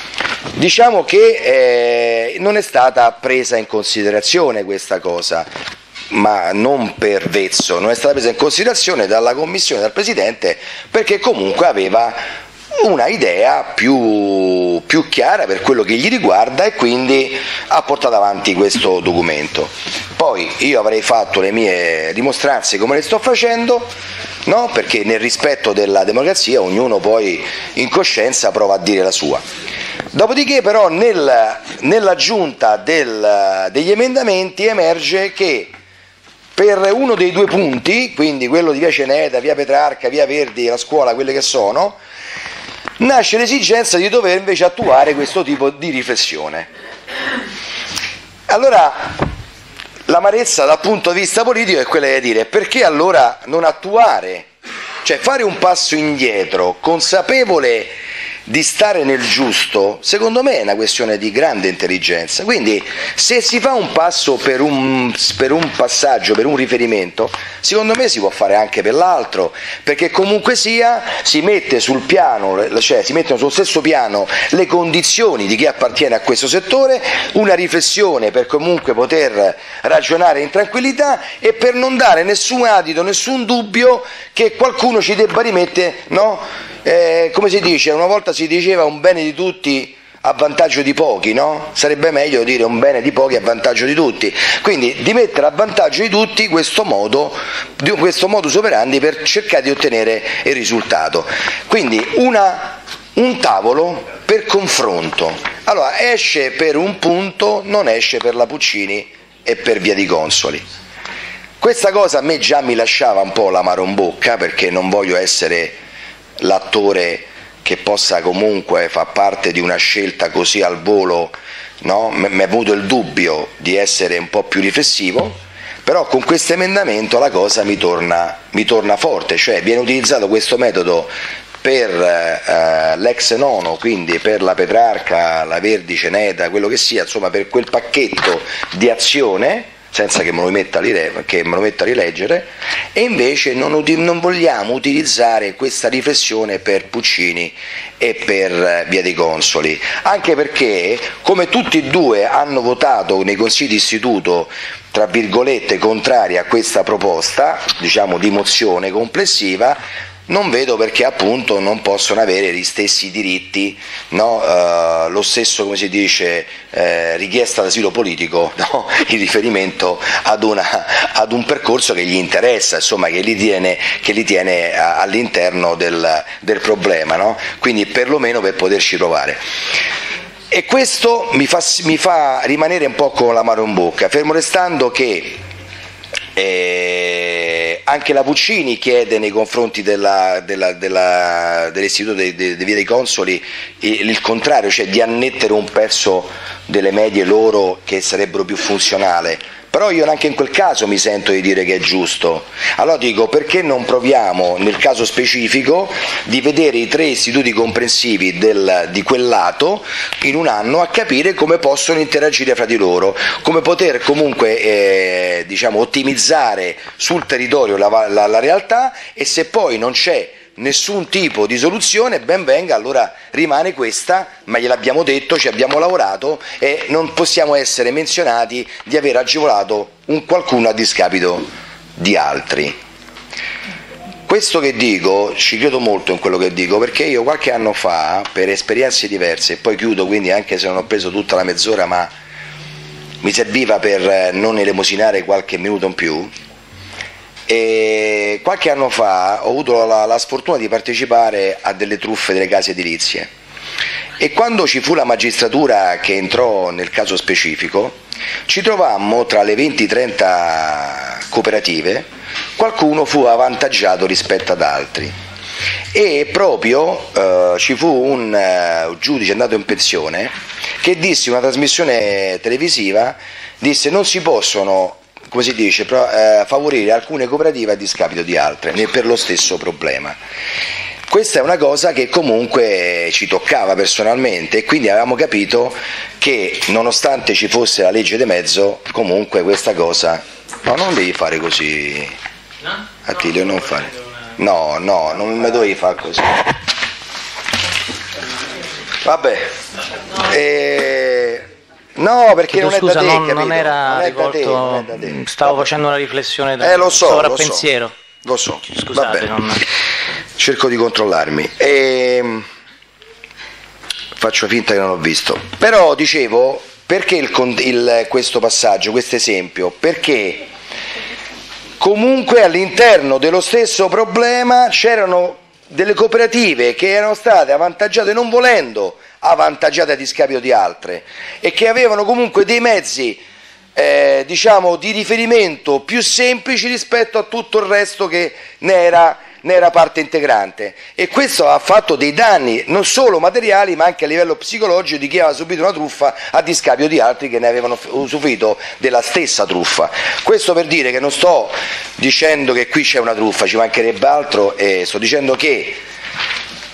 diciamo che eh, non è stata presa in considerazione questa cosa, ma non per vezzo, non è stata presa in considerazione dalla Commissione, dal Presidente, perché comunque aveva una idea più, più chiara per quello che gli riguarda e quindi ha portato avanti questo documento. Poi io avrei fatto le mie dimostranze come le sto facendo, no? Perché nel rispetto della democrazia ognuno poi in coscienza prova a dire la sua. Dopodiché però nel, nell'aggiunta del, degli emendamenti emerge che per uno dei due punti, quindi quello di via Ceneda, via Petrarca, via Verdi, la scuola, quelle che sono, nasce l'esigenza di dover invece attuare questo tipo di riflessione. Allora l'amarezza dal punto di vista politico è quella di dire perché allora non attuare, cioè fare un passo indietro consapevole di stare nel giusto, secondo me è una questione di grande intelligenza. Quindi se si fa un passo per un, per un passaggio, per un riferimento, secondo me si può fare anche per l'altro, perché comunque sia si mette sul piano, cioè si mettono sullo stesso piano le condizioni di chi appartiene a questo settore, una riflessione per comunque poter ragionare in tranquillità e per non dare nessun adito, nessun dubbio che qualcuno ci debba rimettere, no? Eh, come si dice, una volta si diceva un bene di tutti a vantaggio di pochi, no? Sarebbe meglio dire un bene di pochi a vantaggio di tutti, quindi di mettere a vantaggio di tutti questo modo, questo modus operandi per cercare di ottenere il risultato. Quindi una, un tavolo per confronto, allora esce per un punto, non esce per la Puccini e per Via di Consoli. Questa cosa a me già mi lasciava un po' l'amaro in bocca, perché non voglio essere l'attore che possa comunque far parte di una scelta così al volo, no? Mi è avuto il dubbio di essere un po' più riflessivo, però con questo emendamento la cosa mi torna, mi torna forte, cioè viene utilizzato questo metodo per eh, l'ex nono, quindi per la Petrarca, la Verdi, Ceneda, quello che sia, insomma per quel pacchetto di azione, senza che me lo metta a, rile- che me lo metta a rileggere, e invece non, uti- non vogliamo utilizzare questa riflessione per Puccini e per Via dei Consoli, anche perché come tutti e due hanno votato nei consigli d'istituto tra virgolette contrari a questa proposta, diciamo di mozione complessiva, non vedo perché appunto non possono avere gli stessi diritti, no? uh, lo stesso, come si dice, eh, richiesta d'asilo politico, no? In riferimento ad, una, ad un percorso che gli interessa, insomma, che li tiene, che li tiene a, all'interno del, del problema, no? Quindi perlomeno per poterci provare. E questo mi fa, mi fa rimanere un po' con l'amaro in bocca, fermo restando che Eh, anche la Puccini chiede nei confronti della, della, della, dell'istituto di de, de Via dei Consoli il, il contrario, cioè di annettere un pezzo delle medie loro che sarebbero più funzionale. Però io anche in quel caso mi sento di dire che è giusto. Allora dico, perché non proviamo nel caso specifico di vedere i tre istituti comprensivi del, di quel lato in un anno, a capire come possono interagire fra di loro, come poter comunque eh, diciamo, ottimizzare sul territorio la, la, la realtà, e se poi non c'è nessun tipo di soluzione, ben venga, allora rimane questa, ma gliel'abbiamo detto, ci abbiamo lavorato e non possiamo essere menzionati di aver agevolato un qualcuno a discapito di altri. Questo che dico, ci credo molto in quello che dico, perché io qualche anno fa, per esperienze diverse, e poi chiudo, quindi anche se non ho preso tutta la mezz'ora, ma mi serviva per non elemosinare qualche minuto in più, e qualche anno fa ho avuto la, la sfortuna di partecipare a delle truffe delle case edilizie, e quando ci fu la magistratura che entrò nel caso specifico, ci trovammo tra le venti trenta cooperative, qualcuno fu avvantaggiato rispetto ad altri, e proprio eh, ci fu un uh, giudice andato in pensione che disse in una trasmissione televisiva, disse non si possono, come si dice, eh, favorire alcune cooperative a discapito di altre, né per lo stesso problema. Questa è una cosa che comunque ci toccava personalmente, e quindi avevamo capito che nonostante ci fosse la legge di mezzo, comunque questa cosa, no, non devi fare così, no? Attilio, non fare, no, no, non mi dovevi fare così. Vabbè, e... no, perché Chiedo non scusa, è da te, non, non era non è rivolto, da te, non è da te. Stavo facendo una riflessione da eh, lo so, sovrappensiero. Lo so, lo so. Scusate, non... cerco di controllarmi e faccio finta che non ho visto. Però dicevo, perché il, il, questo passaggio, questo esempio? Perché comunque all'interno dello stesso problema c'erano delle cooperative che erano state avvantaggiate non volendo, avvantaggiate a discapito di altre, e che avevano comunque dei mezzi eh, diciamo di riferimento più semplici rispetto a tutto il resto che ne era, ne era parte integrante, e questo ha fatto dei danni non solo materiali ma anche a livello psicologico di chi aveva subito una truffa a discapito di altri che ne avevano usufruito della stessa truffa. Questo per dire che non sto dicendo che qui c'è una truffa, ci mancherebbe altro, e sto dicendo che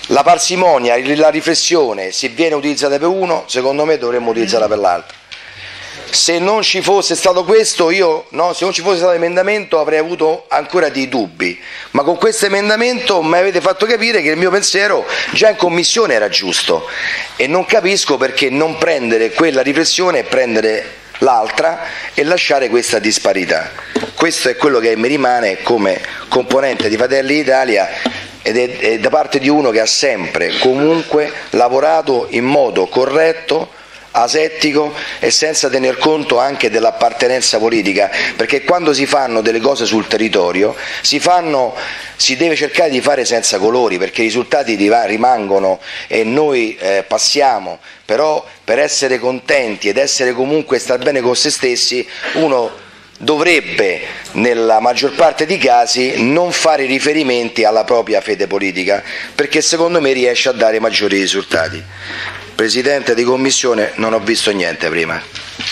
la parsimonia, la riflessione, se viene utilizzata per uno, secondo me dovremmo utilizzarla per l'altro. Se non ci fosse stato questo, io, no, se non ci fosse stato l'emendamento avrei avuto ancora dei dubbi, ma con questo emendamento mi avete fatto capire che il mio pensiero già in commissione era giusto e non capisco perché non prendere quella riflessione e prendere l'altra e lasciare questa disparità. Questo è quello che mi rimane come componente di Fratelli d'Italia ed è, è da parte di uno che ha sempre comunque lavorato in modo corretto, asettico e senza tener conto anche dell'appartenenza politica, perché quando si fanno delle cose sul territorio si fanno, si deve cercare di fare senza colori, perché i risultati rimangono e noi eh, passiamo, però per essere contenti ed essere comunque star bene con se stessi uno dovrebbe nella maggior parte dei casi non fare riferimenti alla propria fede politica, perché secondo me riesce a dare maggiori risultati. Presidente di Commissione, non ho visto niente prima.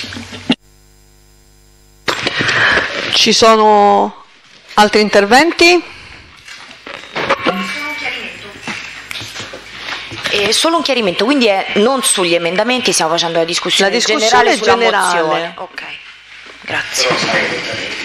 Ci sono altri interventi? Eh, solo un chiarimento, quindi è non sugli emendamenti, stiamo facendo la discussione, la discussione generale sulla generale. mozione. Ok, grazie.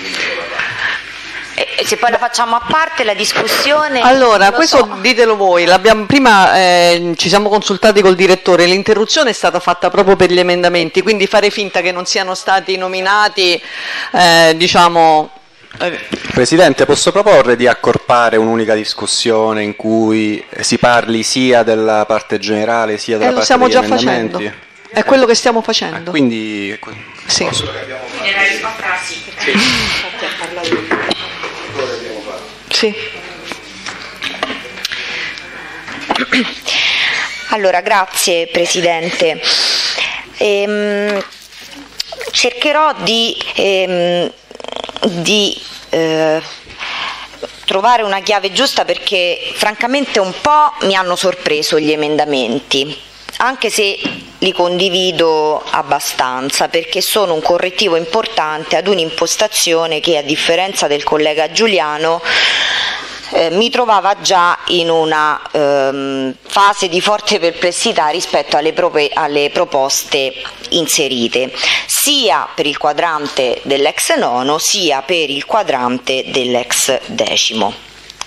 E se poi la facciamo a parte la discussione? Allora, questo so. ditelo voi, l'abbiamo, prima eh, ci siamo consultati col direttore, l'interruzione è stata fatta proprio per gli emendamenti, quindi fare finta che non siano stati nominati, eh, diciamo... Eh. Presidente, posso proporre di accorpare un'unica discussione in cui si parli sia della parte generale sia della eh, parte degli emendamenti? Lo stiamo già facendo, è quello che stiamo facendo. Ah, quindi... Sì. Sì. Sì. Allora, grazie Presidente. Ehm, cercherò di, ehm, di eh, trovare una chiave giusta, perché francamente un po' mi hanno sorpreso gli emendamenti, anche se li condivido abbastanza, perché sono un correttivo importante ad un'impostazione che, a differenza del collega Giuliano, eh, mi trovava già in una ehm, fase di forte perplessità rispetto alle, pro- alle proposte inserite, sia per il quadrante dell'ex nono sia per il quadrante dell'ex decimo.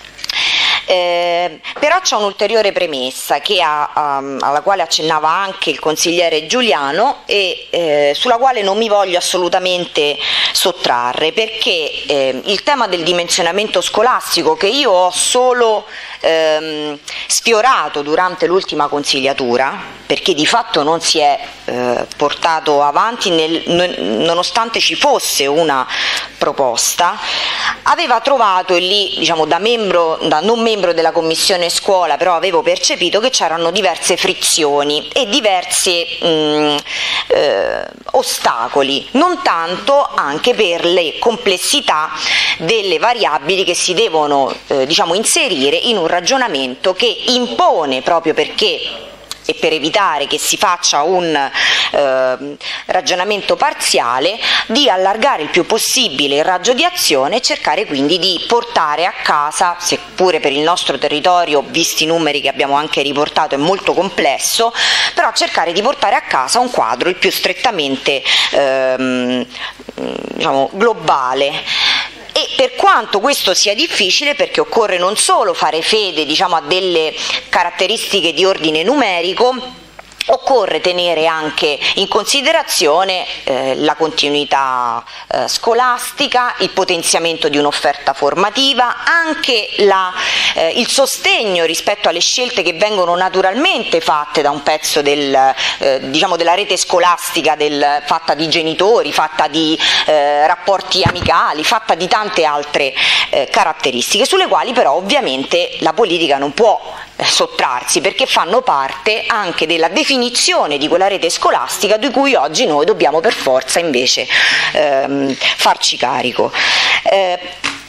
Eh, però c'è un'ulteriore premessa che ha, um, alla quale accennava anche il consigliere Giuliano e eh, sulla quale non mi voglio assolutamente sottrarre, perché eh, il tema del dimensionamento scolastico, che io ho solo ehm, sfiorato durante l'ultima consigliatura, perché di fatto non si è eh, portato avanti nel, nonostante ci fosse una proposta, aveva trovato, e lì diciamo da membro, da non membro della commissione scuola, però avevo percepito che c'erano diverse frizioni e diversi mh, eh, ostacoli, non tanto anche per le complessità delle variabili che si devono eh, diciamo inserire in un ragionamento che impone, proprio perché e per evitare che si faccia un eh, ragionamento parziale, di allargare il più possibile il raggio di azione e cercare quindi di portare a casa, seppure per il nostro territorio, visti i numeri che abbiamo anche riportato, è molto complesso, però cercare di portare a casa un quadro il più strettamente ehm, diciamo, globale. E per quanto questo sia difficile, perché occorre non solo fare fede diciamo, a delle caratteristiche di ordine numerico, occorre tenere anche in considerazione eh, la continuità eh, scolastica, il potenziamento di un'offerta formativa, anche la, eh, il sostegno rispetto alle scelte che vengono naturalmente fatte da un pezzo del, eh, diciamo della rete scolastica, del, fatta di genitori, fatta di eh, rapporti amicali, fatta di tante altre eh, caratteristiche, sulle quali però ovviamente la politica non può eh, sottrarsi, perché fanno parte anche della definizione di quella rete scolastica di cui oggi noi dobbiamo per forza invece ehm, farci carico. Eh,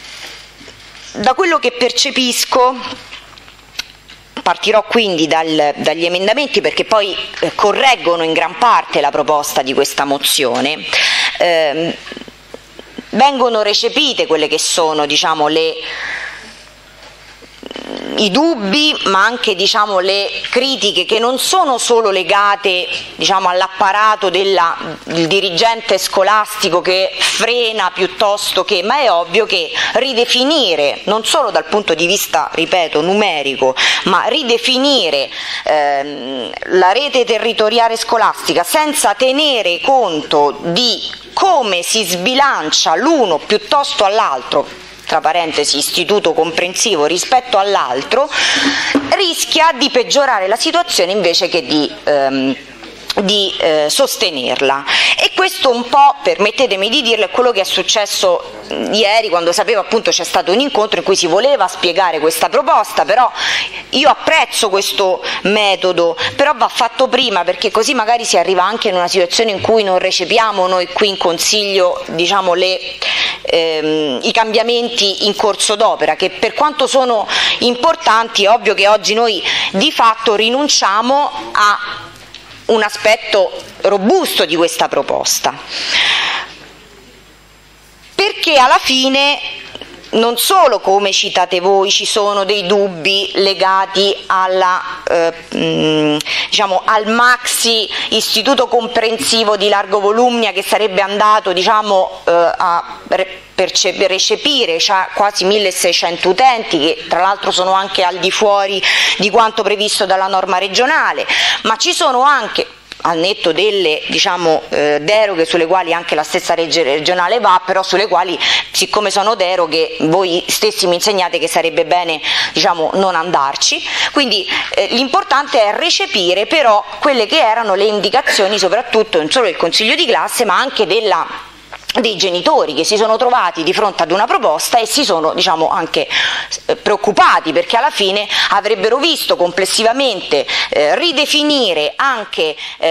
da quello che percepisco, partirò quindi dal, dagli emendamenti, perché poi eh, correggono in gran parte la proposta di questa mozione. Eh, vengono recepite quelle che sono diciamo le i dubbi, ma anche diciamo, le critiche che non sono solo legate diciamo, all'apparato del dirigente scolastico che frena piuttosto che, ma è ovvio che ridefinire, non solo dal punto di vista, ripeto, numerico, ma ridefinire ehm, la rete territoriale scolastica senza tenere conto di come si sbilancia l'uno piuttosto all'altro, tra parentesi istituto comprensivo rispetto all'altro, rischia di peggiorare la situazione invece che di, ehm, di eh, sostenerla. E questo un po', permettetemi di dirlo, è quello che è successo ieri, quando sapevo appunto c'è stato un incontro in cui si voleva spiegare questa proposta, però io apprezzo questo metodo, però va fatto prima, perché così magari si arriva anche in una situazione in cui non recepiamo noi qui in Consiglio diciamo, le, ehm, i cambiamenti in corso d'opera, che per quanto sono importanti è ovvio che oggi noi di fatto rinunciamo a un aspetto robusto di questa proposta, perché alla fine non solo, come citate voi, ci sono dei dubbi legati alla, eh, mh, diciamo, al maxi istituto comprensivo di largo volumnia che sarebbe andato diciamo, eh, a recepire cioè quasi milleseicento utenti, che tra l'altro sono anche al di fuori di quanto previsto dalla norma regionale, ma ci sono anche, al netto delle diciamo, eh, deroghe sulle quali anche la stessa legge regionale va, però sulle quali, siccome sono deroghe, voi stessi mi insegnate che sarebbe bene diciamo, non andarci, quindi eh, l'importante è recepire però quelle che erano le indicazioni soprattutto non solo del Consiglio di classe ma anche della dei genitori, che si sono trovati di fronte ad una proposta e si sono diciamo, anche preoccupati, perché alla fine avrebbero visto complessivamente eh, ridefinire anche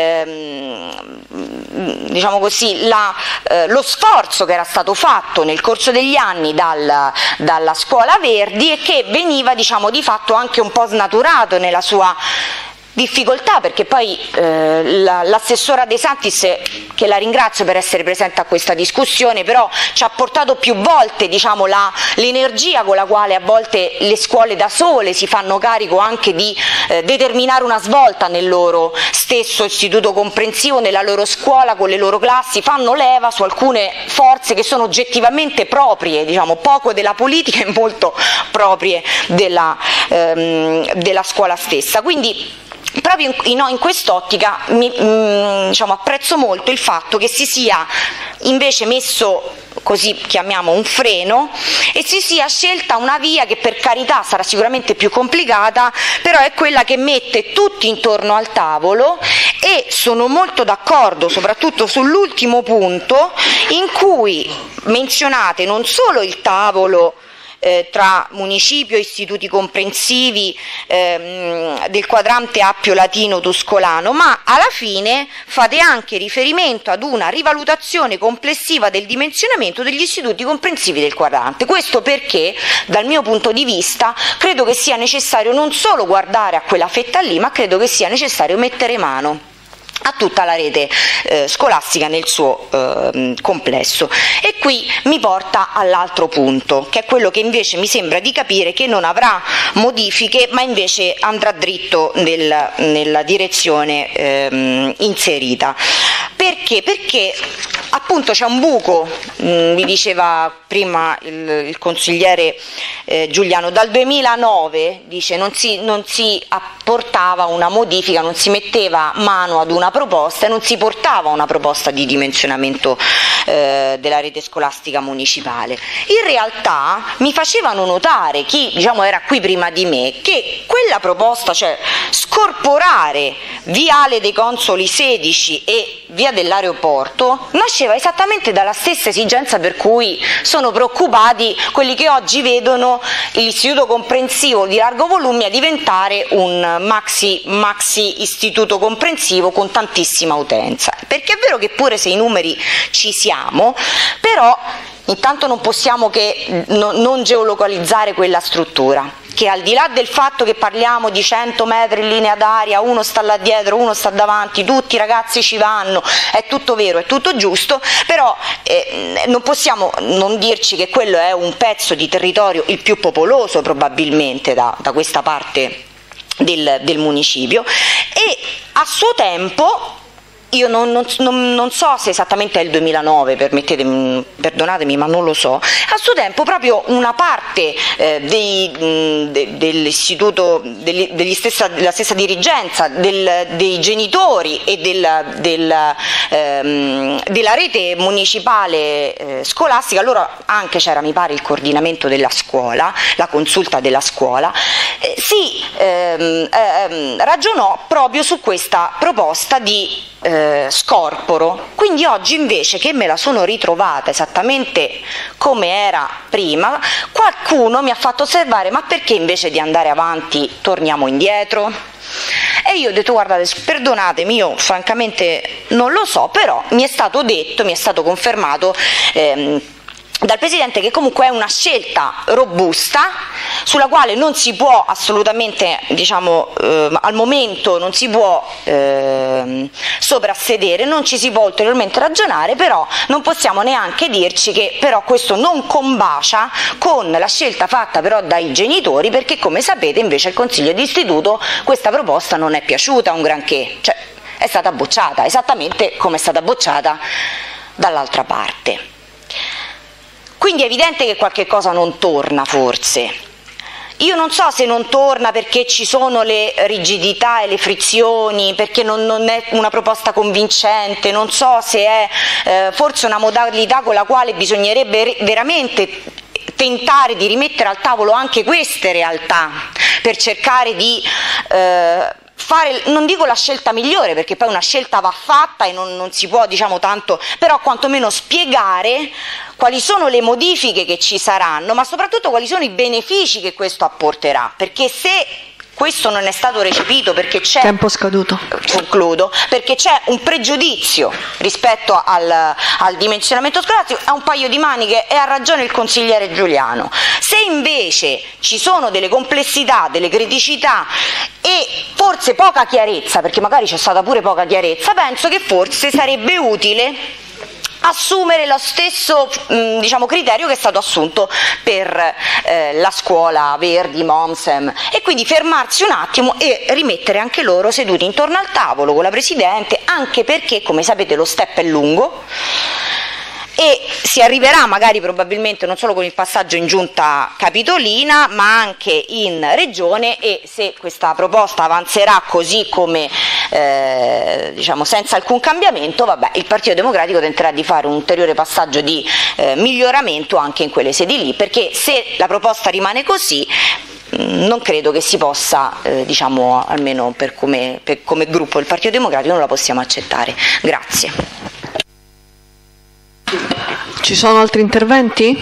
ehm, diciamo così, la, eh, lo sforzo che era stato fatto nel corso degli anni dal, dalla scuola Verdi e che veniva diciamo, di fatto anche un po' snaturato nella sua difficoltà, perché poi eh, la, l'assessora De Santis, che la ringrazio per essere presente a questa discussione, però ci ha portato più volte diciamo, la, l'energia con la quale a volte le scuole da sole si fanno carico anche di eh, determinare una svolta nel loro stesso istituto comprensivo, nella loro scuola, con le loro classi, fanno leva su alcune forze che sono oggettivamente proprie, diciamo, poco della politica e molto proprie della, ehm, della scuola stessa. Quindi proprio in, in quest'ottica mi, mh, diciamo, apprezzo molto il fatto che si sia invece messo, così chiamiamo, un freno e si sia scelta una via che per carità sarà sicuramente più complicata, però è quella che mette tutti intorno al tavolo, e sono molto d'accordo soprattutto sull'ultimo punto in cui menzionate non solo il tavolo Eh, tra municipio e istituti comprensivi ehm, del quadrante Appio Latino Tuscolano, ma alla fine fate anche riferimento ad una rivalutazione complessiva del dimensionamento degli istituti comprensivi del quadrante. Questo perché, dal mio punto di vista, credo che sia necessario non solo guardare a quella fetta lì, ma credo che sia necessario mettere mano a tutta la rete eh, scolastica nel suo eh, complesso. E qui mi porta all'altro punto, che è quello che invece mi sembra di capire che non avrà modifiche, ma invece andrà dritto nel, nella direzione ehm, inserita. Perché? Perché appunto c'è un buco, mh, vi diceva prima il, il consigliere eh, Giuliano, dal duemilanove dice non si, non si apportava una modifica, non si metteva mano ad una proposta e non si portava una proposta di dimensionamento eh, della rete scolastica municipale. In realtà mi facevano notare chi diciamo, era qui prima di me che quella proposta, cioè scorporare Viale dei Consoli sedici e Via dell'Aeroporto, nasceva esattamente dalla stessa esigenza per cui sono preoccupati quelli che oggi vedono l'istituto comprensivo di largo volumine diventare un maxi, maxi istituto comprensivo con tantissima utenza. Perché è vero che pure se i numeri ci siamo, però intanto non possiamo che non geolocalizzare quella struttura. che al di là del fatto che parliamo di cento metri in linea d'aria, uno sta là dietro, uno sta davanti, tutti i ragazzi ci vanno, è tutto vero, è tutto giusto, però eh, non possiamo non dirci che quello è un pezzo di territorio il più popoloso probabilmente da, da questa parte del, del municipio, e a suo tempo io non, non, non, non so se esattamente è il duemilanove, permettetemi, perdonatemi, ma non lo so, a suo tempo proprio una parte eh, dei, mh, de, dell'istituto, degli, degli stessa, della stessa dirigenza, del, dei genitori e del, del, ehm, della rete municipale eh, scolastica, allora anche c'era mi pare il coordinamento della scuola, la consulta della scuola, eh, si ehm, ehm, ragionò proprio su questa proposta di Eh, scorporo. Quindi oggi invece che me la sono ritrovata esattamente come era prima, qualcuno mi ha fatto osservare: ma perché invece di andare avanti torniamo indietro? E io ho detto: guardate, perdonatemi, io francamente non lo so, però mi è stato detto, mi è stato confermato ehm, dal Presidente che comunque è una scelta robusta sulla quale non si può assolutamente, diciamo, eh, al momento non si può eh, soprassedere, non ci si può ulteriormente ragionare, però non possiamo neanche dirci che però questo non combacia con la scelta fatta però dai genitori, perché come sapete invece al Consiglio di Istituto questa proposta non è piaciuta un granché, cioè è stata bocciata, esattamente come è stata bocciata dall'altra parte. Quindi è evidente che qualche cosa non torna forse. Io non so se non torna perché ci sono le rigidità e le frizioni, perché non, non è una proposta convincente, non so se è eh, forse una modalità con la quale bisognerebbe veramente tentare di rimettere al tavolo anche queste realtà per cercare di eh, fare, non dico la scelta migliore, perché poi una scelta va fatta e non, non si può, diciamo, tanto, però quantomeno spiegare quali sono le modifiche che ci saranno, ma soprattutto quali sono i benefici che questo apporterà, perché se questo non è stato recepito perché c'è tempo scaduto, concludo, perché c'è un pregiudizio rispetto al, al dimensionamento scolastico, è un paio di maniche, e ha ragione il consigliere Giuliano. Se invece ci sono delle complessità, delle criticità e forse poca chiarezza, perché magari c'è stata pure poca chiarezza, penso che forse sarebbe utile assumere lo stesso mh, diciamo, criterio che è stato assunto per eh, la scuola Verdi, Momsem, e quindi fermarsi un attimo e rimettere anche loro seduti intorno al tavolo con la Presidente, anche perché come sapete lo step è lungo e si arriverà magari probabilmente non solo con il passaggio in giunta capitolina ma anche in regione, e se questa proposta avanzerà così come eh, diciamo senza alcun cambiamento, vabbè, il Partito Democratico tenterà di fare un ulteriore passaggio di eh, miglioramento anche in quelle sedi lì, perché se la proposta rimane così non credo che si possa, eh, diciamo almeno per come, per come gruppo del Partito Democratico non la possiamo accettare. Grazie. Ci sono altri interventi?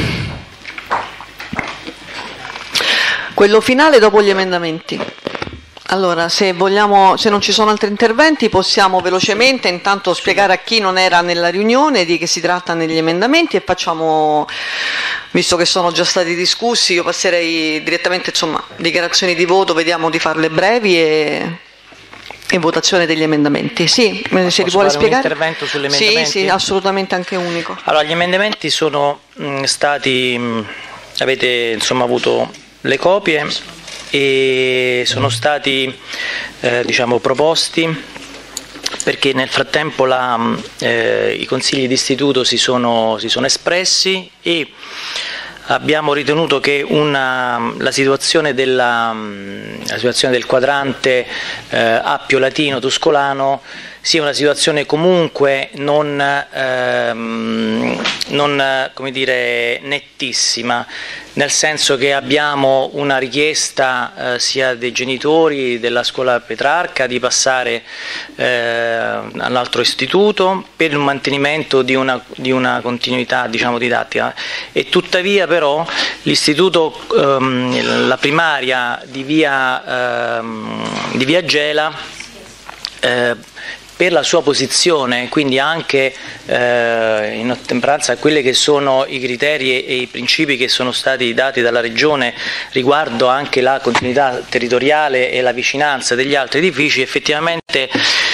Quello finale dopo gli emendamenti. Allora, se vogliamo, se non ci sono altri interventi, possiamo velocemente intanto spiegare a chi non era nella riunione di che si tratta negli emendamenti, e facciamo, visto che sono già stati discussi, io passerei direttamente, insomma, dichiarazioni di voto, vediamo di farle brevi e... in votazione degli emendamenti. Sì, se li vuole spiegare. Un intervento sugli emendamenti? Sì, sì, assolutamente, anche unico. Allora, gli emendamenti sono mh, stati, mh, avete insomma avuto le copie e sono stati eh, diciamo proposti perché nel frattempo la, eh, i consigli di istituto si sono, si sono espressi e abbiamo ritenuto che una, la, situazione della, la situazione del quadrante eh, Appio Latino Tuscolano sia una situazione comunque non, ehm, non come dire, nettissima, nel senso che abbiamo una richiesta eh, sia dei genitori della scuola Petrarca di passare eh, all'altro istituto per il mantenimento di una, di una continuità, diciamo, didattica, e tuttavia però l'istituto, ehm, la primaria di via, ehm, di via Gela eh, per la sua posizione, quindi anche eh, in ottemperanza a quelli che sono i criteri e i principi che sono stati dati dalla Regione riguardo anche la continuità territoriale e la vicinanza degli altri edifici, effettivamente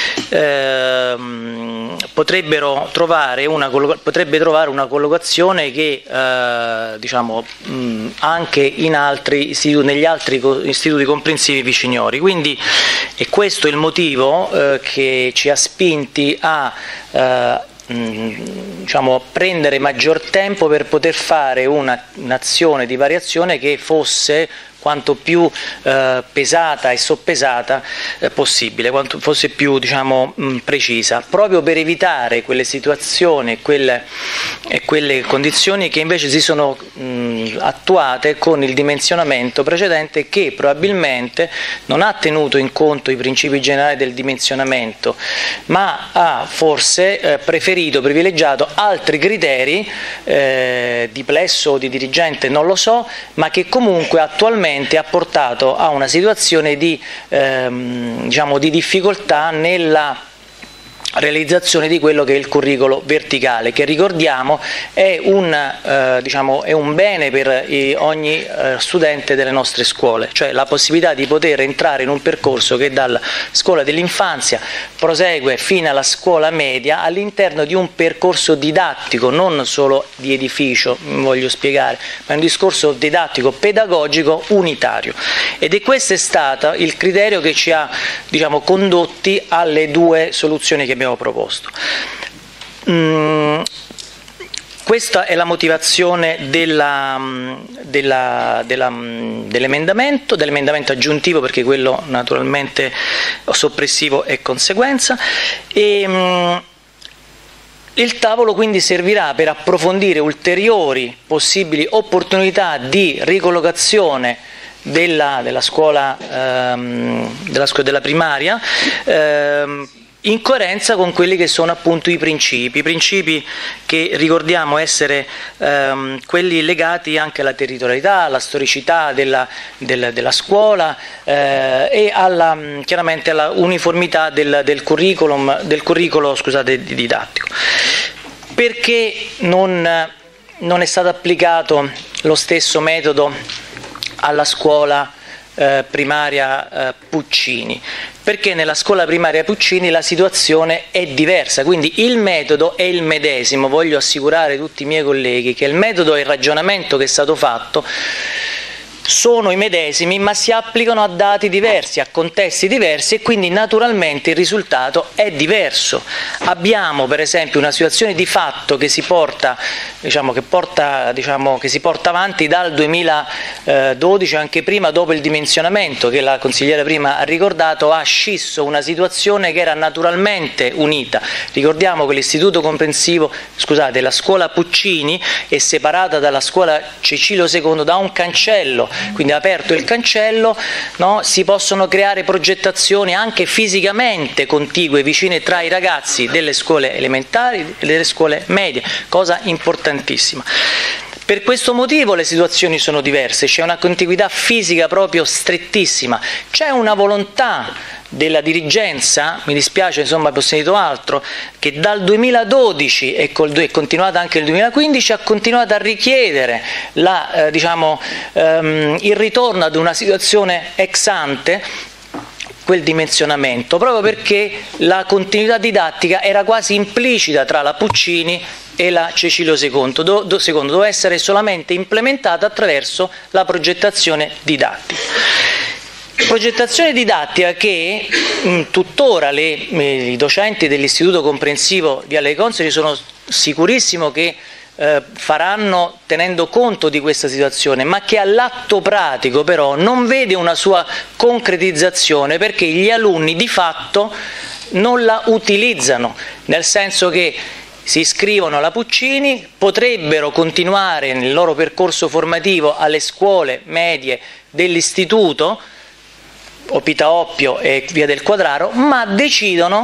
eh, potrebbero trovare una, potrebbe trovare una collocazione che eh, diciamo, mh, anche in altri istituti, negli altri istituti comprensivi viciniori. Quindi è questo il motivo eh, che ci ha spinti a eh, diciamo, prendere maggior tempo per poter fare una, un'azione di variazione che fosse quanto più eh, pesata e soppesata eh, possibile, quanto fosse più diciamo, mh, precisa, proprio per evitare quelle situazioni e quelle, e quelle condizioni che invece si sono mh, attuate con il dimensionamento precedente, che probabilmente non ha tenuto in conto i principi generali del dimensionamento, ma ha forse eh, preferito, privilegiato altri criteri eh, di plesso o di dirigente, non lo so, ma che comunque attualmente ha portato a una situazione di, ehm, diciamo, di difficoltà nella realizzazione di quello che è il curricolo verticale, che ricordiamo è un, eh, diciamo, è un bene per i, ogni eh, studente delle nostre scuole, cioè la possibilità di poter entrare in un percorso che dalla scuola dell'infanzia prosegue fino alla scuola media all'interno di un percorso didattico, non solo di edificio, voglio spiegare, ma un discorso didattico pedagogico unitario. Ed è questo è stato il criterio che ci ha, diciamo, condotti alle due soluzioni che abbiamo proposto. Mm, questa è la motivazione della, della, della, dell'emendamento, dell'emendamento aggiuntivo, perché quello naturalmente soppressivo è conseguenza. E, mm, il tavolo quindi servirà per approfondire ulteriori possibili opportunità di ricollocazione della, della, scuola, ehm, della scuola della primaria, ehm, in coerenza con quelli che sono appunto i principi, i principi che ricordiamo essere ehm, quelli legati anche alla territorialità, alla storicità della, della, della scuola eh, e alla, chiaramente alla uniformità del, del curriculum, del curricolo scusate, didattico. Perché non, non è stato applicato lo stesso metodo alla scuola eh, primaria eh, Puccini? Perché nella scuola primaria Puccini la situazione è diversa, quindi il metodo è il medesimo. Voglio assicurare tutti i miei colleghi che il metodo e il ragionamento che è stato fatto sono i medesimi, ma si applicano a dati diversi, a contesti diversi, e quindi naturalmente il risultato è diverso. Abbiamo per esempio una situazione di fatto che si porta, diciamo, che porta, diciamo, che si porta avanti dal duemiladodici, anche prima, dopo il dimensionamento che la consigliera prima ha ricordato, ha scisso una situazione che era naturalmente unita. Ricordiamo che l'istituto comprensivo, scusate, la scuola Puccini è separata dalla scuola Cecilio secondo da un cancello. Quindi aperto il cancello, no, si possono creare progettazioni anche fisicamente contigue, vicine tra i ragazzi delle scuole elementari e delle scuole medie, cosa importantissima. Per questo motivo le situazioni sono diverse, c'è una contiguità fisica proprio strettissima, c'è una volontà della dirigenza, mi dispiace insomma aver sentito altro, che dal duemiladodici e è continuata anche nel duemilaquindici, ha continuato a richiedere la, eh, diciamo, ehm, il ritorno ad una situazione ex ante, quel dimensionamento, proprio perché la continuità didattica era quasi implicita tra la Puccini e la Cecilio secondo, do, do, secondo doveva essere solamente implementata attraverso la progettazione didattica. Progettazione didattica che mh, tuttora le, i docenti dell'Istituto Comprensivo Viale dei Consoli sono sicurissimo che eh, faranno tenendo conto di questa situazione, ma che all'atto pratico però non vede una sua concretizzazione, perché gli alunni di fatto non la utilizzano, nel senso che si iscrivono alla Puccini, potrebbero continuare nel loro percorso formativo alle scuole medie dell'istituto, Opita Oppio e Via del Quadraro, ma decidono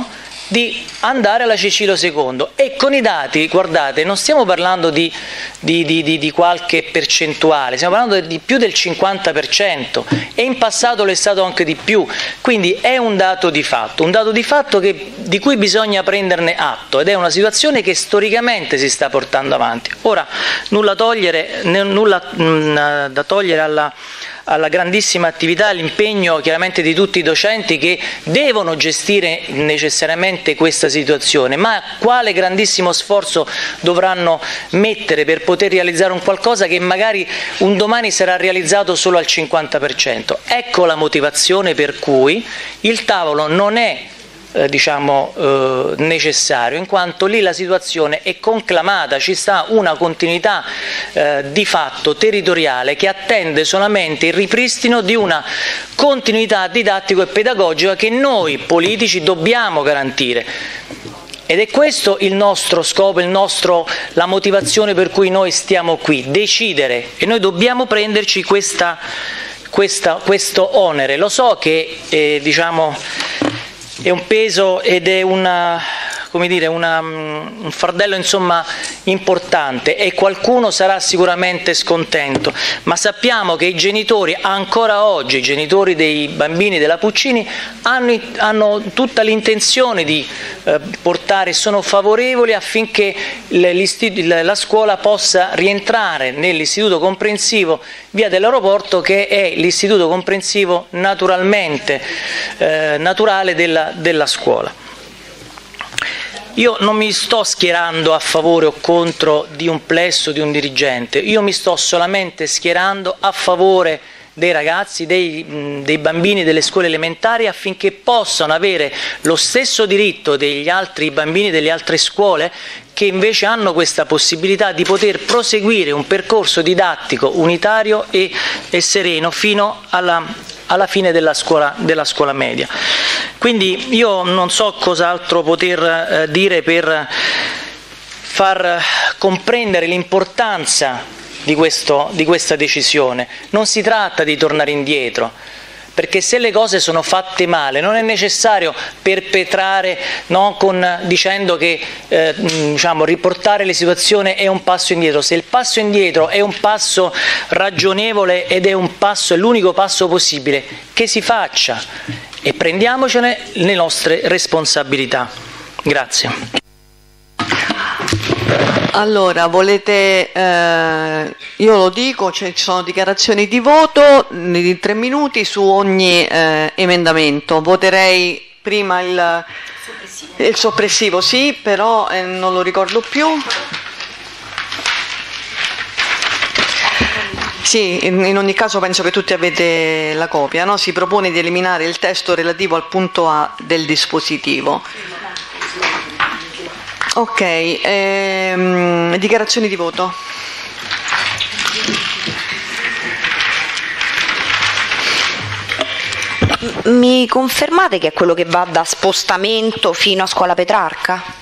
di andare alla Cicillo secondo, e con i dati, guardate, non stiamo parlando di, di, di, di, di qualche percentuale, stiamo parlando di più del cinquanta per cento, e in passato lo è stato anche di più, quindi è un dato di fatto, un dato di fatto che, di cui bisogna prenderne atto, ed è una situazione che storicamente si sta portando avanti. Ora, nulla, togliere, nulla mh, da togliere alla alla grandissima attività e all'impegno chiaramente di tutti i docenti che devono gestire necessariamente questa situazione, ma quale grandissimo sforzo dovranno mettere per poter realizzare un qualcosa che magari un domani sarà realizzato solo al cinquanta per cento. Ecco la motivazione per cui il tavolo non è Eh, diciamo eh, necessario, in quanto lì la situazione è conclamata, ci sta una continuità eh, di fatto territoriale che attende solamente il ripristino di una continuità didattico e pedagogica che noi politici dobbiamo garantire. Ed è questo il nostro scopo, il nostro, la motivazione per cui noi stiamo qui, decidere, e noi dobbiamo prenderci questa, questa, questo onere. Lo so che eh, diciamo è un peso ed è una, come dire, una, un fardello insomma importante, e qualcuno sarà sicuramente scontento, ma sappiamo che i genitori, ancora oggi i genitori dei bambini della Puccini hanno, hanno tutta l'intenzione di eh, portare, sono favorevoli affinché la scuola possa rientrare nell'istituto comprensivo via dell'aeroporto, che è l'istituto comprensivo naturalmente eh, naturale della, della scuola. Io non mi sto schierando a favore o contro di un plesso, di un dirigente, io mi sto solamente schierando a favore dei ragazzi, dei, dei bambini delle scuole elementari, affinché possano avere lo stesso diritto degli altri bambini delle altre scuole, che invece hanno questa possibilità di poter proseguire un percorso didattico unitario e, e sereno fino alla, alla fine della scuola, della scuola media. Quindi io non so cos'altro poter eh, dire per far comprendere l'importanza di, questo, di questa decisione. Non si tratta di tornare indietro, perché se le cose sono fatte male non è necessario perpetrare, no, con, dicendo che eh, diciamo, riportare le situazioni è un passo indietro. Se il passo indietro è un passo ragionevole ed è un passo, è l'unico passo possibile, che si faccia, e prendiamocene le nostre responsabilità. Grazie. Allora, volete, eh, io lo dico, cioè, ci sono dichiarazioni di voto di tre minuti su ogni eh, emendamento. Voterei prima il soppressivo, il soppressivo sì, però eh, non lo ricordo più. Sì, in, in ogni caso penso che tutti avete la copia, no? Si propone di eliminare il testo relativo al punto A del dispositivo. Ok, ehm, dichiarazioni di voto. Mi confermate che è quello che va da spostamento fino a Scuola Petrarca?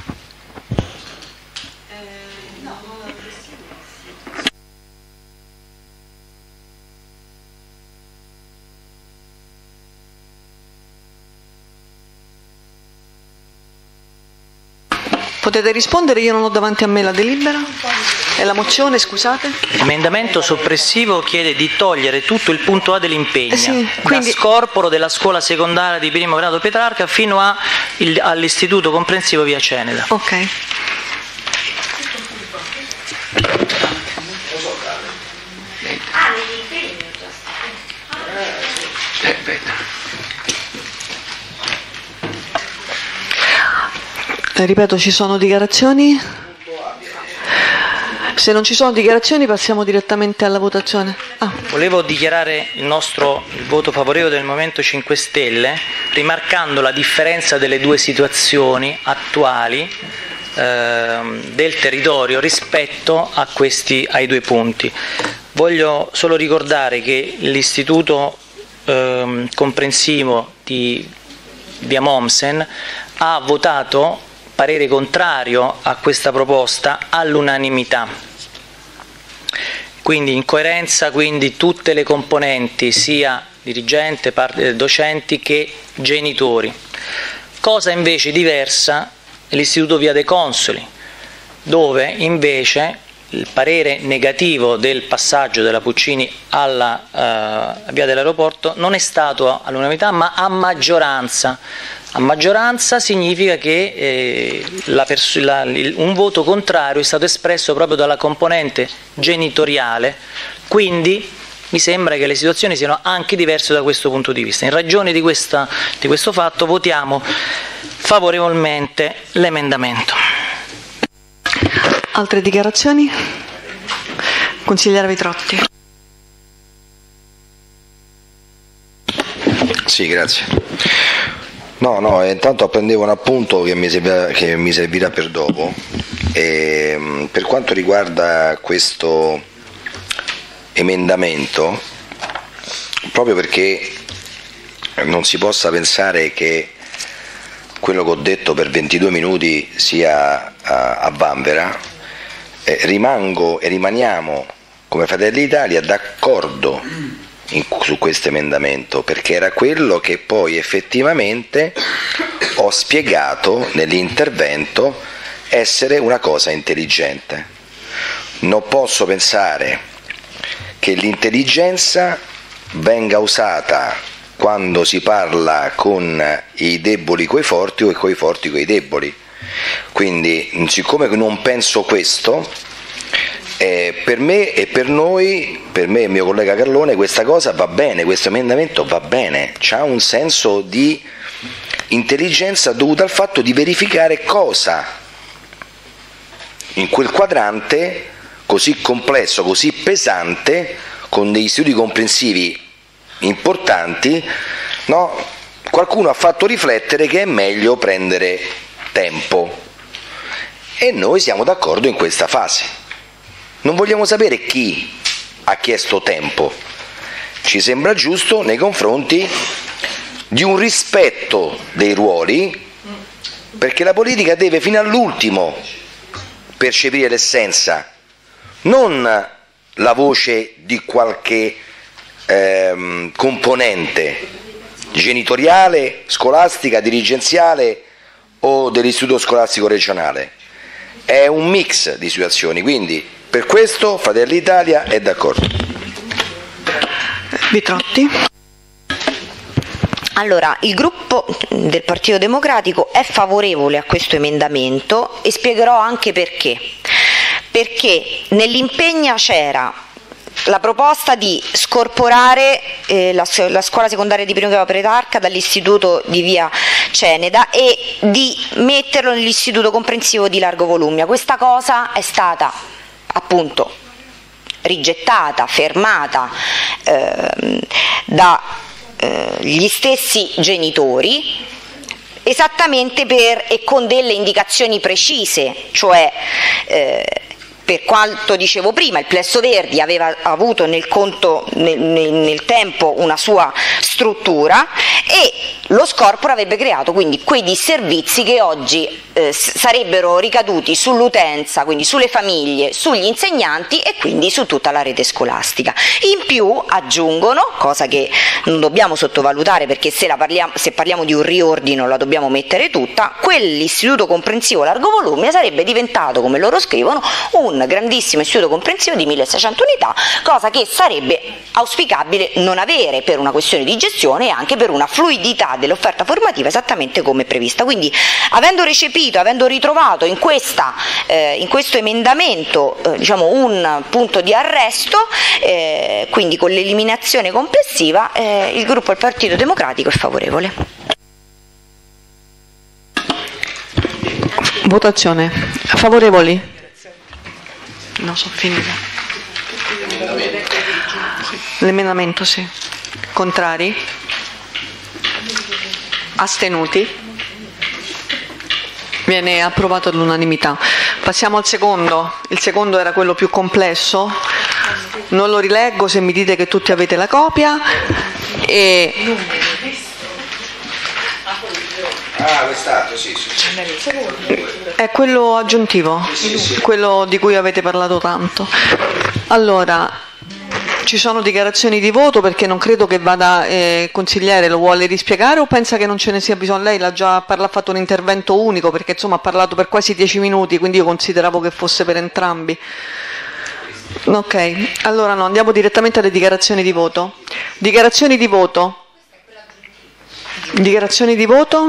Potete rispondere, io non ho davanti a me la delibera e la mozione, scusate. L'emendamento soppressivo chiede di togliere tutto il punto A dell'impegno, eh sì, quindi... da scorporo della scuola secondaria di primo grado Petrarca fino a il, all'istituto comprensivo via Ceneda. Ok. Ripeto, ci sono dichiarazioni? Se non ci sono dichiarazioni passiamo direttamente alla votazione. Ah. Volevo dichiarare il nostro il voto favorevole del Movimento cinque Stelle, rimarcando la differenza delle due situazioni attuali eh, del territorio rispetto a questi, ai due punti. Voglio solo ricordare che l'istituto eh, comprensivo di via Mommsen ha votato parere contrario a questa proposta all'unanimità. Quindi in coerenza, quindi tutte le componenti, sia dirigente, docenti che genitori. Cosa invece diversa è l'istituto Via dei Consoli, dove invece il parere negativo del passaggio della Puccini alla uh, Via dell'Aeroporto non è stato all'unanimità ma a maggioranza. A maggioranza significa che eh, la la, il, un voto contrario è stato espresso proprio dalla componente genitoriale, quindi mi sembra che le situazioni siano anche diverse da questo punto di vista. In ragione di, questa, di questo fatto votiamo favorevolmente l'emendamento. Altre dichiarazioni? Consigliere Vitrotti. Sì, grazie. No, no, intanto prendevo un appunto che mi servirà, che mi servirà per dopo. E, per quanto riguarda questo emendamento, proprio perché non si possa pensare che quello che ho detto per ventidue minuti sia a, a vanvera, eh, rimango e rimaniamo come Fratelli d'Italia d'accordo in, su questo emendamento, perché era quello che poi effettivamente ho spiegato nell'intervento essere una cosa intelligente. Non posso pensare che l'intelligenza venga usata quando si parla con i deboli coi forti o coi forti coi deboli. Quindi, siccome non penso questo, eh, per me e per noi, per me e il mio collega Carlone, questa cosa va bene, questo emendamento va bene, ha un senso di intelligenza dovuto al fatto di verificare cosa in quel quadrante così complesso, così pesante, con degli studi comprensivi importanti, no? Qualcuno ha fatto riflettere che è meglio prendere tempo e noi siamo d'accordo in questa fase. Non vogliamo sapere chi ha chiesto tempo, ci sembra giusto nei confronti di un rispetto dei ruoli, perché la politica deve fino all'ultimo percepire l'essenza, non la voce di qualche ehm, componente genitoriale, scolastica, dirigenziale o dell'istituto scolastico regionale. È un mix di situazioni, quindi per questo Fratelli d'Italia è d'accordo. Vitrotti. Allora, il gruppo del Partito Democratico è favorevole a questo emendamento e spiegherò anche perché. Perché nell'impegno c'era la proposta di scorporare eh, la, la scuola secondaria di Primavera Pretarca dall'istituto di via Ceneda e di metterlo nell'istituto comprensivo di Largo Volumnia. Questa cosa è stata appunto rigettata, fermata eh, dagli stessi genitori, esattamente per e con delle indicazioni precise, cioè eh, per quanto dicevo prima, il Plesso Verdi aveva avuto nel, conto, nel, nel, nel tempo una sua struttura e lo scorporo avrebbe creato quindi quei disservizi che oggi eh, sarebbero ricaduti sull'utenza, quindi sulle famiglie, sugli insegnanti e quindi su tutta la rete scolastica. In più aggiungono, cosa che non dobbiamo sottovalutare perché se, la parliamo, se parliamo di un riordino la dobbiamo mettere tutta, quell'istituto comprensivo Largo Volumnia sarebbe diventato, come loro scrivono, un un grandissimo istituto comprensivo di milleseicento unità, cosa che sarebbe auspicabile non avere per una questione di gestione e anche per una fluidità dell'offerta formativa esattamente come prevista. Quindi, avendo recepito, avendo ritrovato in, questa, eh, in questo emendamento eh, diciamo un punto di arresto, eh, quindi con l'eliminazione complessiva, eh, il gruppo del Partito Democratico è favorevole. Votazione. Favorevoli? No, sono finita. L'emendamento, sì. Contrari? Astenuti? Viene approvato all'unanimità. Passiamo al secondo. Il secondo era quello più complesso. Non lo rileggo se mi dite che tutti avete la copia. E... Ah, quest'altro, sì, sì. È quello aggiuntivo, quello di cui avete parlato tanto. Allora, Ci sono dichiarazioni di voto, perché non credo che vada, eh, consigliere, lo vuole rispiegare o pensa che non ce ne sia bisogno? Lei l'ha già parla, ha fatto un intervento unico, perché insomma ha parlato per quasi dieci minuti, quindi io consideravo che fosse per entrambi. Ok, allora no, andiamo direttamente alle dichiarazioni di voto. Dichiarazioni di voto. Dichiarazioni di voto?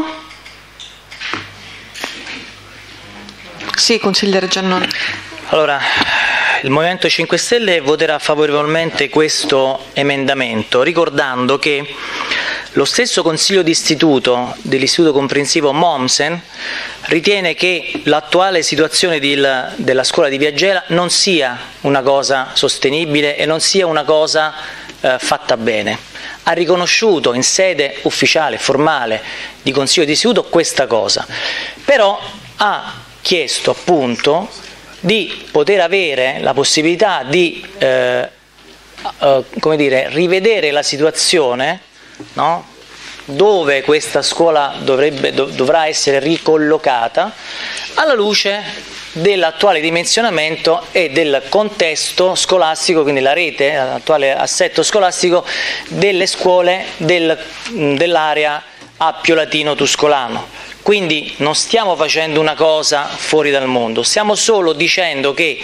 Sì, consigliere Giannone. Allora, il Movimento cinque Stelle voterà favorevolmente questo emendamento, ricordando che lo stesso Consiglio d'Istituto dell'Istituto Comprensivo Mommsen ritiene che l'attuale situazione di, della scuola di Viagela non sia una cosa sostenibile e non sia una cosa eh, fatta bene. Ha riconosciuto in sede ufficiale, formale, di Consiglio d'Istituto questa cosa, però ha chiesto appunto di poter avere la possibilità di eh, eh, come dire, rivedere la situazione, no? Dove questa scuola dovrebbe, dov- dovrà essere ricollocata alla luce dell'attuale dimensionamento e del contesto scolastico, quindi la rete, l'attuale assetto scolastico delle scuole del, dell'area Appio Latino Tuscolano. Quindi non stiamo facendo una cosa fuori dal mondo, stiamo solo dicendo che,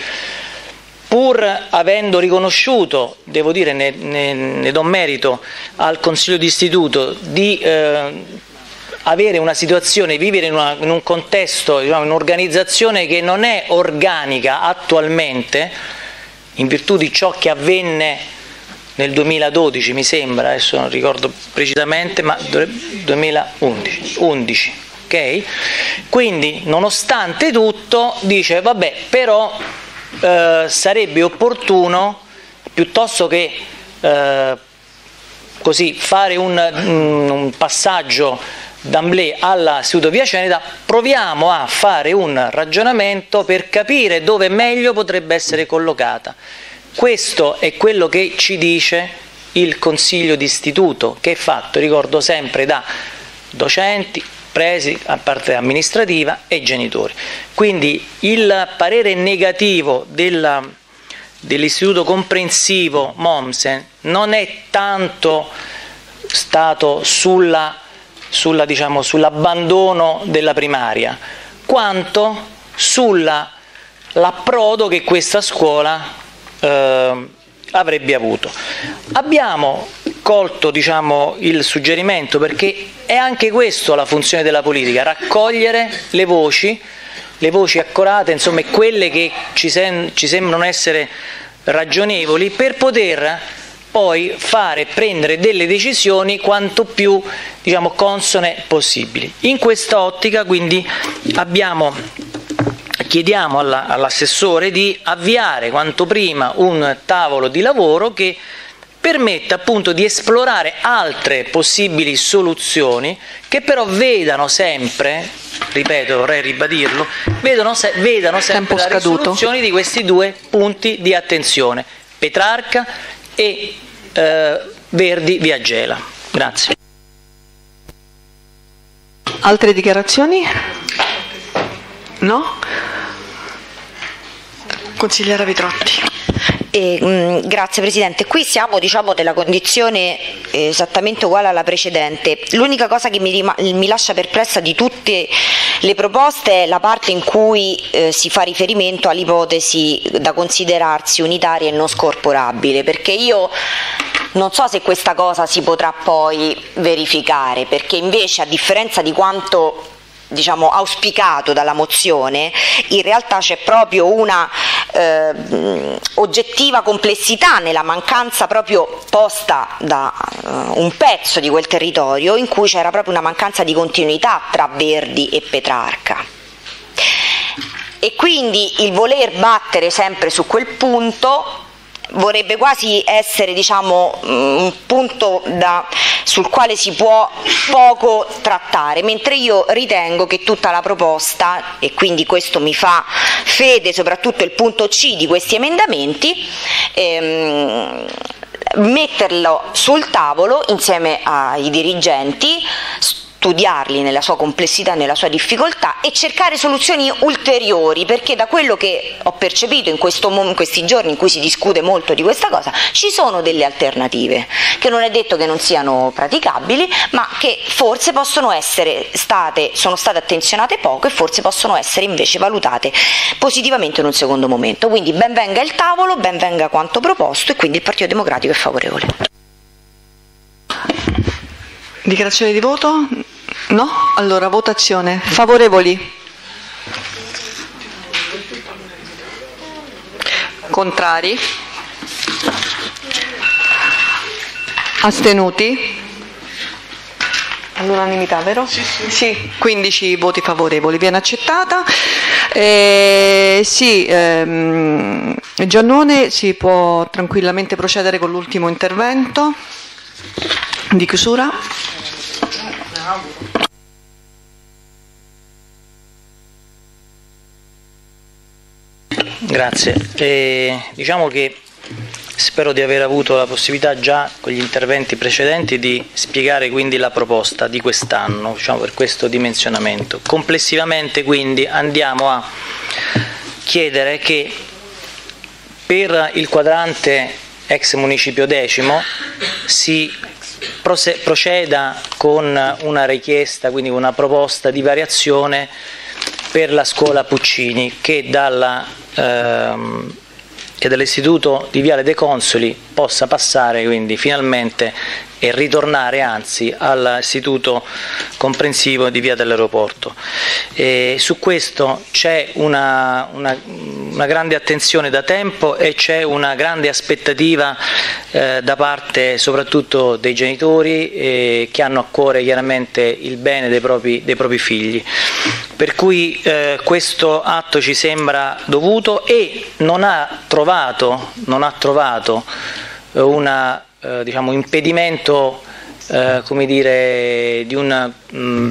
pur avendo riconosciuto, devo dire, ne, ne, ne do merito al Consiglio d'Istituto, di eh, avere una situazione, vivere in, una, in un contesto, diciamo, in un'organizzazione che non è organica attualmente, in virtù di ciò che avvenne nel duemiladodici, mi sembra, adesso non ricordo precisamente, ma duemilaundici, undici, ok? Quindi, nonostante tutto, dice, vabbè, però eh, sarebbe opportuno, piuttosto che eh, così fare un, un passaggio d'amblè all'Istituto Via Ceneda, proviamo a fare un ragionamento per capire dove meglio potrebbe essere collocata. Questo è quello che ci dice il Consiglio d'Istituto, che è fatto, ricordo sempre, da docenti, presi a parte amministrativa e genitori. Quindi il parere negativo della, dell'Istituto Comprensivo Mommsen non è tanto stato sulla, sulla, diciamo, sull'abbandono della primaria, quanto sull'approdo che questa scuola eh, avrebbe avuto. Abbiamo colto, diciamo, il suggerimento, perché è anche questo la funzione della politica, raccogliere le voci, le voci accorate, insomma quelle che ci, sem- ci sembrano essere ragionevoli, per poter poi fare prendere delle decisioni quanto più, diciamo, consone possibili. In questa ottica quindi abbiamo chiediamo alla, all'assessore di avviare quanto prima un tavolo di lavoro che permetta appunto di esplorare altre possibili soluzioni, che però vedano sempre, ripeto, vorrei ribadirlo, vedano, se, vedano sempre la risoluzione di questi due punti di attenzione, Petrarca e eh, Verdi Viagela. Grazie. Altre dichiarazioni? No? Consigliera Vitrotti. Eh, mh, grazie Presidente, qui siamo, diciamo, nella condizione eh, esattamente uguale alla precedente. L'unica cosa che mi, rima- mi lascia perplessa di tutte le proposte è la parte in cui eh, si fa riferimento all'ipotesi da considerarsi unitaria e non scorporabile, perché io non so se questa cosa si potrà poi verificare, perché invece, a differenza di quanto, diciamo, auspicato dalla mozione, in realtà c'è proprio una eh, oggettiva complessità nella mancanza proprio posta da uh, un pezzo di quel territorio, in cui c'era proprio una mancanza di continuità tra Verdi e Petrarca, e quindi il voler battere sempre su quel punto vorrebbe quasi essere, diciamo, un punto da, sul quale si può poco trattare, mentre io ritengo che tutta la proposta, e quindi questo mi fa fede soprattutto il punto C di questi emendamenti, ehm, metterlo sul tavolo insieme ai dirigenti, studiarli nella sua complessità, nella sua difficoltà e cercare soluzioni ulteriori, perché da quello che ho percepito in, questo, in questi giorni in cui si discute molto di questa cosa, ci sono delle alternative che non è detto che non siano praticabili, ma che forse possono essere state, sono state attenzionate poco e forse possono essere invece valutate positivamente in un secondo momento. Quindi ben venga il tavolo, ben venga quanto proposto, e quindi il Partito Democratico è favorevole. Dichiarazione di voto? No? Allora, votazione. Favorevoli? Contrari? Astenuti? All'unanimità, vero? Sì, sì. Sì, quindici voti favorevoli, viene accettata. Eh, sì, ehm, Giannone, si può tranquillamente procedere con l'ultimo intervento di chiusura. Grazie. Eh, diciamo che spero di aver avuto la possibilità già con gli interventi precedenti di spiegare quindi la proposta di quest'anno, diciamo, per questo dimensionamento. Complessivamente quindi andiamo a chiedere che per il quadrante ex municipio decimo si proceda con una richiesta, quindi una proposta di variazione per la scuola Puccini, che dalla ehm, che dall'istituto di Viale dei Consoli possa passare quindi finalmente e ritornare anzi all'istituto comprensivo di Via dell'Aeroporto. E su questo c'è una, una, una grande attenzione da tempo e c'è una grande aspettativa eh, da parte soprattutto dei genitori eh, che hanno a cuore chiaramente il bene dei propri, dei propri figli. Per cui eh, questo atto ci sembra dovuto e non ha trovato, non ha trovato una Eh, diciamo, impedimento eh, come dire, di un mh,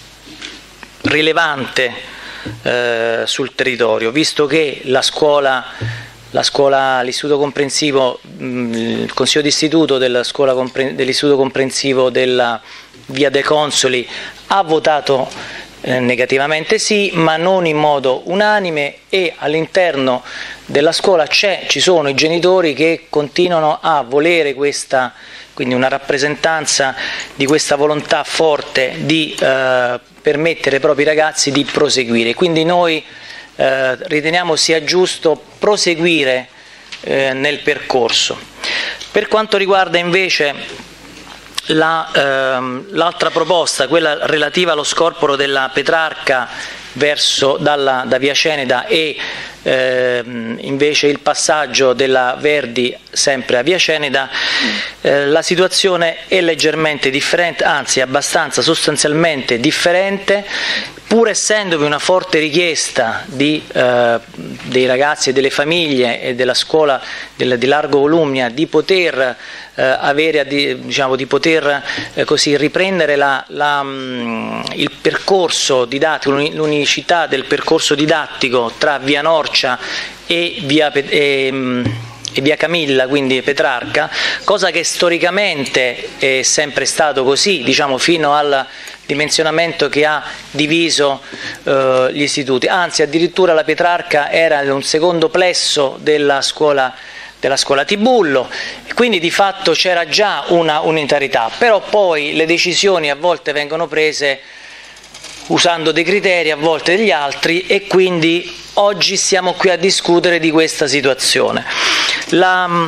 rilevante eh, sul territorio, visto che la scuola, la scuola l'istituto comprensivo, mh, il consiglio d'istituto della scuola compre- dell'istituto comprensivo della Via dei Consoli ha votato eh, negativamente sì, ma non in modo unanime, e all'interno della scuola c'è, ci sono i genitori che continuano a volere questa, quindi una rappresentanza di questa volontà forte di eh, permettere ai propri ragazzi di proseguire. Quindi noi eh, riteniamo sia giusto proseguire eh, nel percorso. Per quanto riguarda invece la, ehm, l'altra proposta, quella relativa allo scorporo della Petrarca verso dalla, da Via Ceneda e eh, invece il passaggio della Verdi sempre a Via Ceneda, eh, la situazione è leggermente differente, anzi abbastanza sostanzialmente differente, pur essendovi una forte richiesta di, eh, dei ragazzi e delle famiglie e della scuola del, di Largo Volumnia di poter eh, avere, di, diciamo, di poter eh, così riprendere la, la, mh, il percorso didattico, l'unicità del percorso didattico tra Via Norcia e Via, e, mh, e Via Camilla, quindi Petrarca, cosa che storicamente è sempre stato così, diciamo, fino al dimensionamento che ha diviso eh, gli istituti, anzi addirittura la Petrarca era un secondo plesso della scuola, della scuola Tibullo, quindi di fatto c'era già una unitarietà, però poi le decisioni a volte vengono prese usando dei criteri, a volte degli altri, e quindi oggi siamo qui a discutere di questa situazione. La,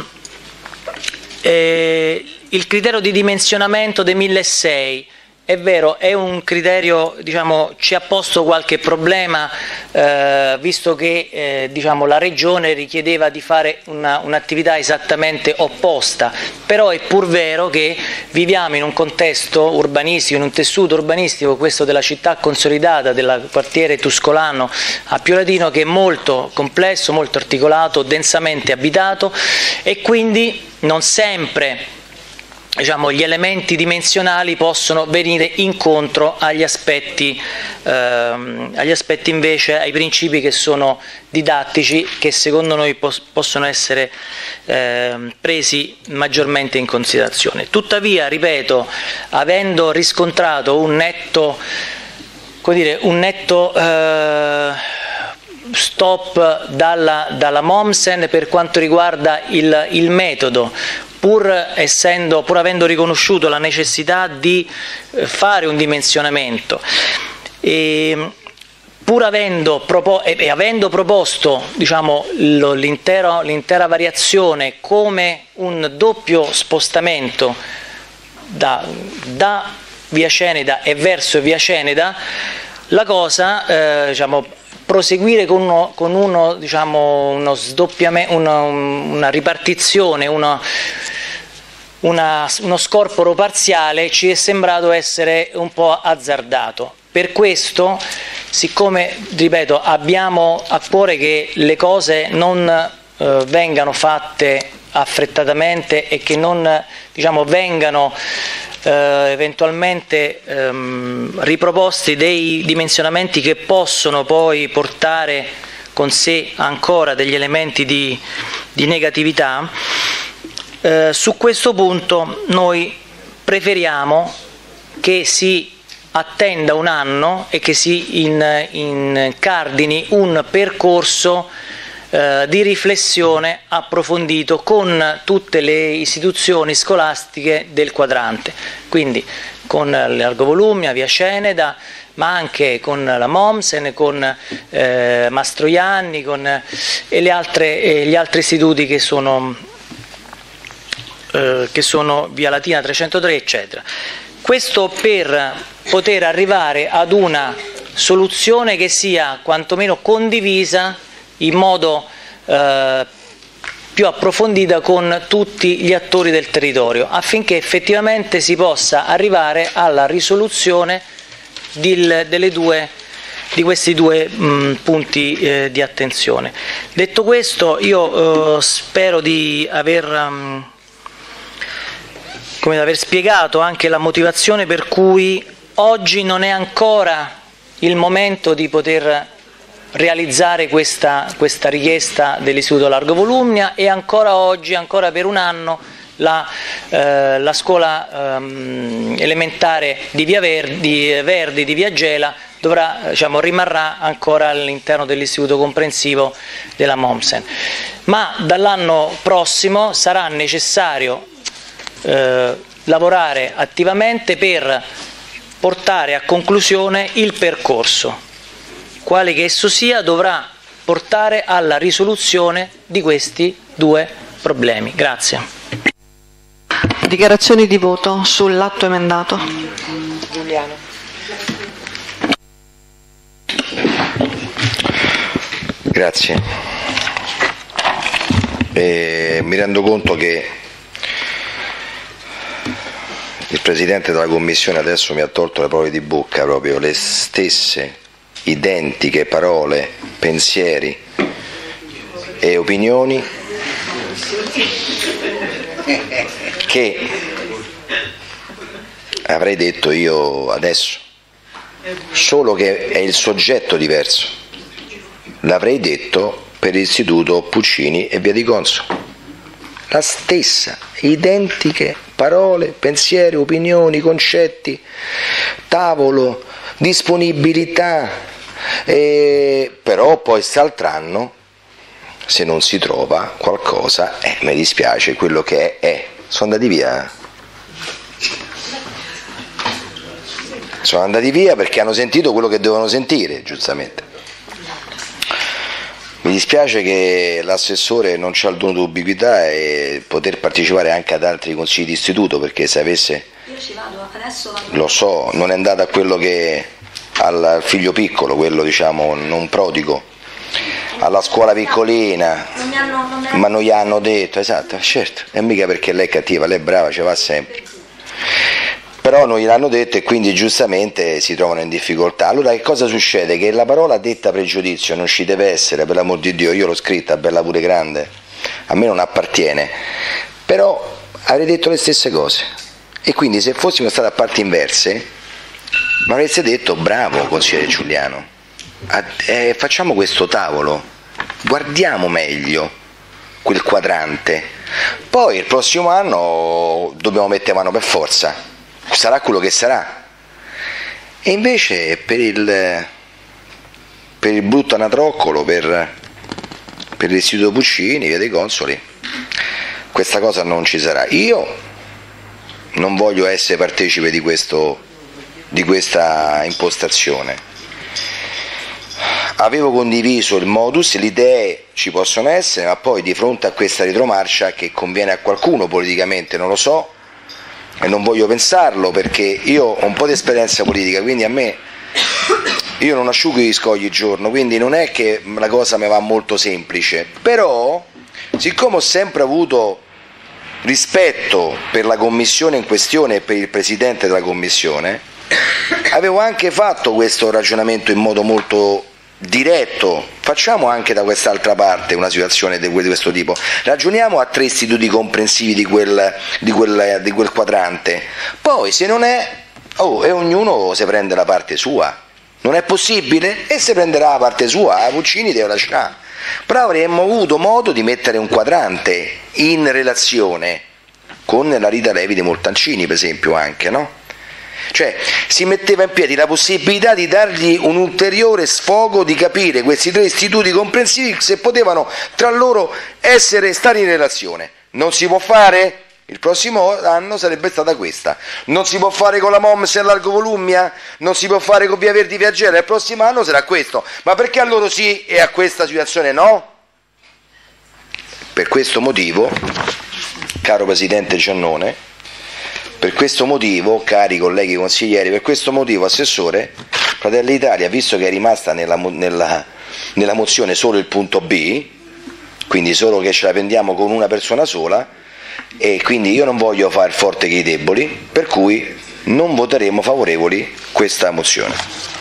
eh, il criterio di dimensionamento dei milleseicento è vero, è un criterio, diciamo, ci ha posto qualche problema, eh, visto che eh, diciamo, la Regione richiedeva di fare una, un'attività esattamente opposta, però è pur vero che viviamo in un contesto urbanistico, in un tessuto urbanistico, questo della città consolidata, del quartiere tuscolano a Piolatino, che è molto complesso, molto articolato, densamente abitato, e quindi non sempre diciamo, gli elementi dimensionali possono venire incontro agli aspetti, ehm, agli aspetti invece, ai principi che sono didattici, che secondo noi pos- possono essere ehm, presi maggiormente in considerazione. Tuttavia, ripeto, avendo riscontrato un netto, come dire, un netto eh, stop dalla, dalla Mommsen per quanto riguarda il, il metodo, pur, essendo, pur avendo riconosciuto la necessità di fare un dimensionamento e pur avendo, propo- e avendo proposto, diciamo, l'intera, l'intera variazione come un doppio spostamento da, da Via Ceneda e verso Via Ceneda, la cosa, eh, diciamo, proseguire con uno, con uno, diciamo, uno sdoppiamento, una, una ripartizione, una, una, uno scorporo parziale ci è sembrato essere un po' azzardato. Per questo, siccome, ripeto, abbiamo a cuore che le cose non eh, vengano fatte affrettatamente e che non, diciamo, vengano eh, eventualmente ehm, riproposti dei dimensionamenti che possono poi portare con sé ancora degli elementi di, di negatività, eh, su questo punto noi preferiamo che si attenda un anno e che si in, incardini un percorso eh, di riflessione approfondito con tutte le istituzioni scolastiche del quadrante, quindi con Largo Volumnia, Via Ceneda, ma anche con la Mommsen, con eh, Mastroianni, con eh, e le altre, eh, gli altri istituti che sono, eh, che sono Via Latina trecentotré, eccetera. Questo per poter arrivare ad una soluzione che sia quantomeno condivisa in modo eh, più approfondita con tutti gli attori del territorio, affinché effettivamente si possa arrivare alla risoluzione di, delle due, di questi due mh, punti eh, di attenzione. Detto questo, io eh, spero di aver... Um, come aver spiegato anche la motivazione per cui oggi non è ancora il momento di poter realizzare questa, questa richiesta dell'Istituto Largo Volumnia, e ancora oggi, ancora per un anno, la, eh, la scuola ehm, elementare di Via Verdi, Verdi di Via Gela dovrà, diciamo, rimarrà ancora all'interno dell'Istituto Comprensivo della Mommsen. Ma dall'anno prossimo sarà necessario Eh, lavorare attivamente per portare a conclusione il percorso, quale che esso sia, dovrà portare alla risoluzione di questi due problemi. Grazie. Dichiarazioni di voto sull'atto emendato. Giuliano. Grazie. Eh, mi rendo conto che il Presidente della Commissione adesso mi ha tolto le parole di bocca, proprio le stesse identiche parole, pensieri e opinioni che avrei detto io adesso, solo che è il soggetto diverso. L'avrei detto per l'Istituto Puccini e Via di Conso. La stessa, identiche parole, pensieri, opinioni, concetti, tavolo, disponibilità, eh, però poi salteranno se non si trova qualcosa, eh, mi dispiace, quello che è, è. Sono andati via. Sono andati via perché hanno sentito quello che dovevano sentire, giustamente. Mi dispiace che l'assessore non c'ha il dono d'ubiquità e poter partecipare anche ad altri consigli di istituto, perché se avesse, io ci vado, adesso vado. Lo so, non è andato a quello che al figlio piccolo, quello diciamo non prodigo, alla scuola piccolina, non mi hanno, non mi hanno... ma non gli hanno detto, esatto, certo, e mica perché lei è cattiva, lei è brava, ci va sempre. Però non gliel'hanno detto e quindi giustamente si trovano in difficoltà. Allora che cosa succede? Che la parola detta pregiudizio non ci deve essere, per l'amor di Dio, io l'ho scritta bella pure grande, a me non appartiene, però avrei detto le stesse cose, E quindi se fossimo stati a parti inverse mi avreste detto bravo consigliere Giuliano, eh, facciamo questo tavolo, guardiamo meglio quel quadrante, poi il prossimo anno dobbiamo mettere mano per forza, sarà quello che sarà. E invece per il, per il brutto anatroccolo, per, per l'Istituto Puccini, via dei Consoli, questa cosa non ci sarà. Io non voglio essere partecipe di, questo, di questa impostazione. Avevo condiviso il modus, le idee ci possono essere, ma poi di fronte a questa retromarcia che conviene a qualcuno politicamente, non lo so, e non voglio pensarlo perché io ho un po' di esperienza politica, quindi a me, io non asciugo gli scogli il giorno, quindi non è che la cosa mi va molto semplice, però siccome ho sempre avuto rispetto per la commissione in questione e per il presidente della commissione, avevo anche fatto questo ragionamento in modo molto diretto. Facciamo anche da quest'altra parte una situazione di questo tipo, ragioniamo a tre istituti comprensivi di quel, di quel, di quel quadrante, poi se non è, oh, e ognuno si prende la parte sua, non è possibile e si prenderà la parte sua, Puccini deve lasciare. Però avremmo avuto modo di mettere un quadrante in relazione con la Rita Levi di Montalcini, per esempio, anche, no? Cioè si metteva in piedi la possibilità di dargli un ulteriore sfogo, di capire questi tre istituti comprensivi se potevano tra loro essere stati in relazione. Non si può fare? Il prossimo anno sarebbe stata questa. Non si può fare con la M O M S a largo volumia? Non si può fare con Via Verdi Viaggera? Il prossimo anno sarà questo. Ma perché a loro sì e a questa situazione no? Per questo motivo, caro Presidente Giannone, per questo motivo, cari colleghi consiglieri, per questo motivo, Assessore, Fratelli d'Italia, visto che è rimasta nella, nella, nella mozione solo il punto B, quindi solo che ce la prendiamo con una persona sola, e quindi io non voglio far forte che i deboli, per cui non voteremo favorevoli questa mozione.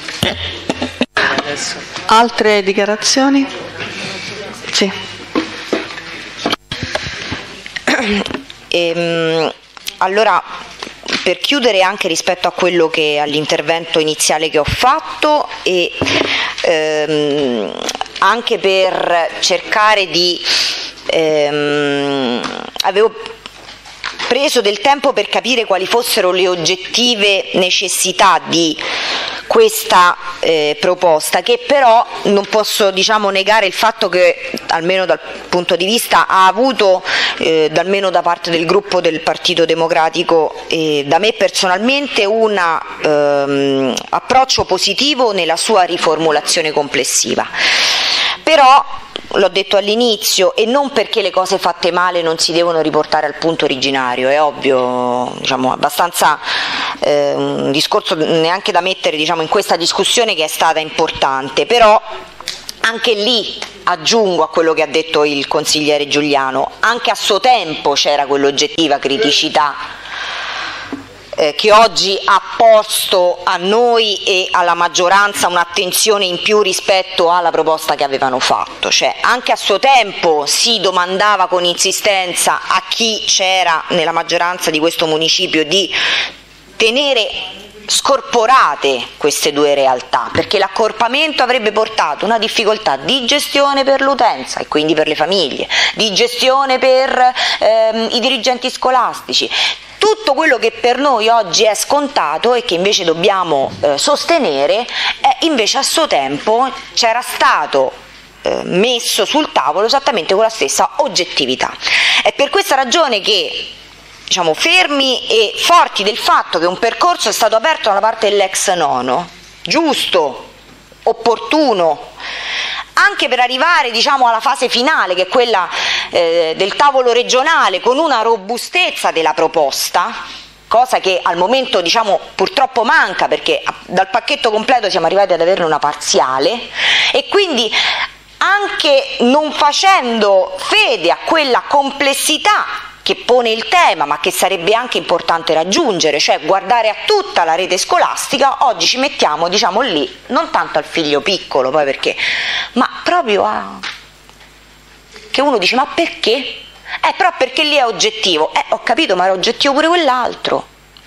Altre dichiarazioni? Sì. Ehm, allora, per chiudere anche rispetto a quello che all'intervento iniziale che ho fatto e ehm, anche per cercare di ehm, avevo preso del tempo per capire quali fossero le oggettive necessità di questa eh, proposta, che però non posso, diciamo, negare il fatto che, almeno dal punto di vista, ha avuto, eh, almeno da parte del gruppo del Partito Democratico e da me personalmente, un ehm, approccio positivo nella sua riformulazione complessiva. Però, l'ho detto all'inizio, e non perché le cose fatte male non si devono riportare al punto originario, è ovvio, diciamo, abbastanza eh, un discorso neanche da mettere, diciamo, in questa discussione che è stata importante, però anche lì aggiungo a quello che ha detto il consigliere Giuliano, anche a suo tempo c'era quell'oggettiva criticità Eh, che oggi ha posto a noi e alla maggioranza un'attenzione in più rispetto alla proposta che avevano fatto, cioè anche a suo tempo si domandava con insistenza a chi c'era nella maggioranza di questo municipio di tenere scorporate queste due realtà, perché l'accorpamento avrebbe portato una difficoltà di gestione per l'utenza e quindi per le famiglie, di gestione per ehm, i dirigenti scolastici. Tutto quello che per noi oggi è scontato e che invece dobbiamo eh, sostenere, eh, invece a suo tempo c'era stato eh, messo sul tavolo esattamente con la stessa oggettività. È per questa ragione che, diciamo, fermi e forti del fatto che un percorso è stato aperto dalla parte dell'ex nono, giusto, opportuno, anche per arrivare, diciamo, alla fase finale, che è quella eh, del tavolo regionale, con una robustezza della proposta, cosa che al momento, diciamo, purtroppo manca, perché dal pacchetto completo siamo arrivati ad averne una parziale, e quindi anche non facendo fede a quella complessità che pone il tema, ma che sarebbe anche importante raggiungere, cioè guardare a tutta la rete scolastica, oggi ci mettiamo, diciamo, lì, non tanto al figlio piccolo, poi perché, ma proprio a... che uno dice, ma perché? Eh, però perché lì è oggettivo. Eh, ho capito, ma era oggettivo pure quell'altro.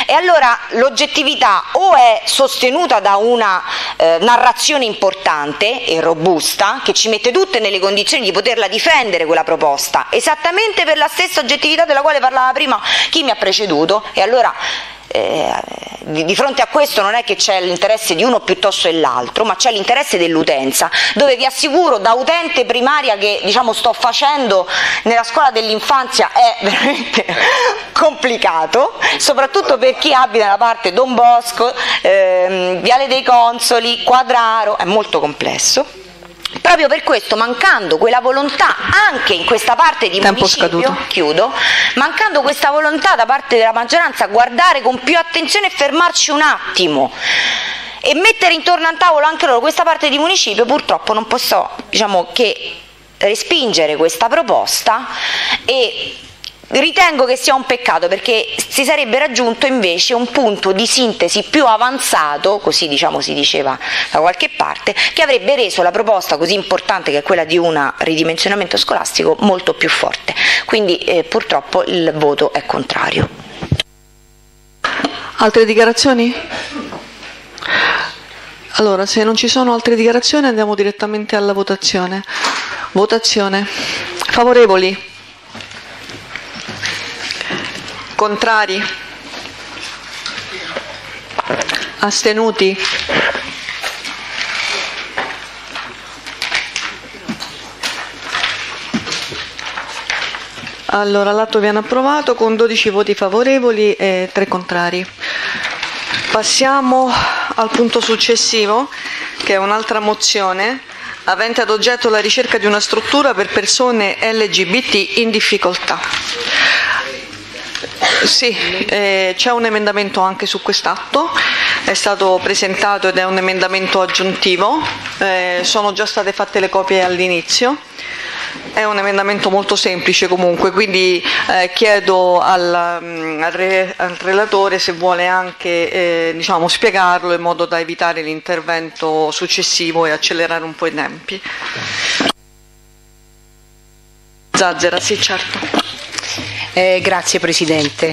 E allora l'oggettività o è sostenuta da una eh, narrazione importante e robusta che ci mette tutte nelle condizioni di poterla difendere quella proposta, esattamente per la stessa oggettività della quale parlava prima chi mi ha preceduto, e allora Eh, di, di fronte a questo non è che c'è l'interesse di uno piuttosto dell'altro, ma c'è l'interesse dell'utenza, dove vi assicuro da utente primaria che diciamo sto facendo nella scuola dell'infanzia è veramente complicato, soprattutto per chi abita nella parte Don Bosco, ehm, Viale dei Consoli, Quadraro, è molto complesso. Proprio per questo, mancando quella volontà anche in questa parte di Tempo municipio, scaduto. chiudo, mancando questa volontà da parte della maggioranza a guardare con più attenzione e fermarci un attimo e mettere intorno al tavolo anche loro questa parte di municipio, purtroppo non posso diciamo che respingere questa proposta, e ritengo che sia un peccato perché si sarebbe raggiunto invece un punto di sintesi più avanzato, così diciamo si diceva da qualche parte, che avrebbe reso la proposta così importante che è quella di un ridimensionamento scolastico molto più forte. Quindi eh, purtroppo il voto è contrario. Altre dichiarazioni? Allora, se non ci sono altre dichiarazioni andiamo direttamente alla votazione. Votazione. Favorevoli? Contrari? Astenuti? Allora, l'atto viene approvato con dodici voti favorevoli e tre contrari. Passiamo al punto successivo, che è un'altra mozione avente ad oggetto la ricerca di una struttura per persone L G B T in difficoltà. Sì, eh, c'è un emendamento anche su quest'atto, è stato presentato ed è un emendamento aggiuntivo, eh, sono già state fatte le copie all'inizio. È un emendamento molto semplice comunque, quindi eh, chiedo al, um, al, re, al relatore se vuole anche eh, diciamo, spiegarlo in modo da evitare l'intervento successivo e accelerare un po' i tempi. Zazzera, sì certo. Eh, grazie Presidente.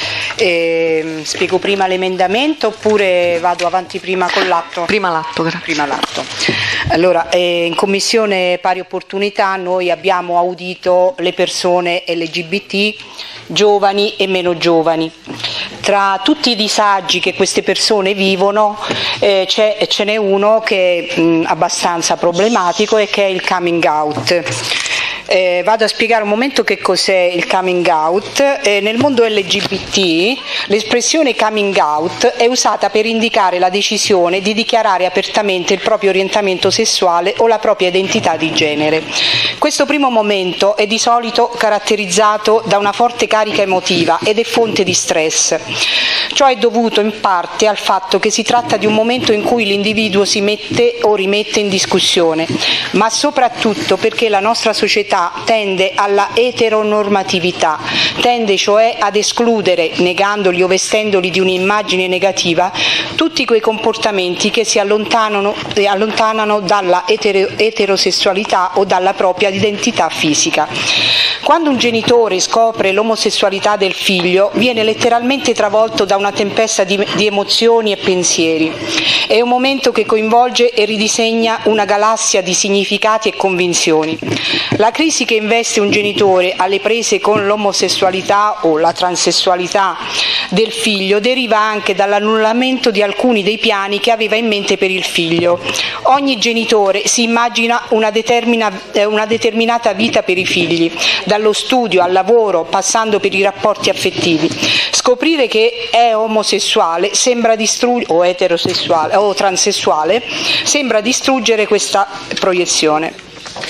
Eh, spiego prima l'emendamento oppure vado avanti prima con l'atto? Prima l'atto, grazie. Prima l'atto. Allora, eh, in Commissione Pari Opportunità noi abbiamo audito le persone L G B T, giovani e meno giovani. Tra tutti i disagi che queste persone vivono eh, c'è, ce n'è uno che è mh, abbastanza problematico e che è il coming out. Eh, vado a spiegare un momento che cos'è il coming out. Eh, nel mondo L G B T l'espressione coming out è usata per indicare la decisione di dichiarare apertamente il proprio orientamento sessuale o la propria identità di genere. Questo primo momento è di solito caratterizzato da una forte carica emotiva ed è fonte di stress. Ciò è dovuto in parte al fatto che si tratta di un momento in cui l'individuo si mette o rimette in discussione, ma soprattutto perché la nostra società tende alla eteronormatività, tende cioè ad escludere, negandoli o vestendoli di un'immagine negativa, tutti quei comportamenti che si allontanano, eh, allontanano dalla etero, eterosessualità o dalla propria identità fisica. Quando un genitore scopre l'omosessualità del figlio, viene letteralmente travolto da una tempesta di, di emozioni e pensieri. È un momento che coinvolge e ridisegna una galassia di significati e convinzioni. La crisi che investe un genitore alle prese con l'omosessualità o la transessualità del figlio deriva anche dall'annullamento di alcuni dei piani che aveva in mente per il figlio. Ogni genitore si immagina una, determina, una determinata vita per i figli, dallo studio al lavoro, passando per i rapporti affettivi. Scoprire che è omosessuale sembra distrug- o eterosessuale o transessuale sembra distruggere questa proiezione.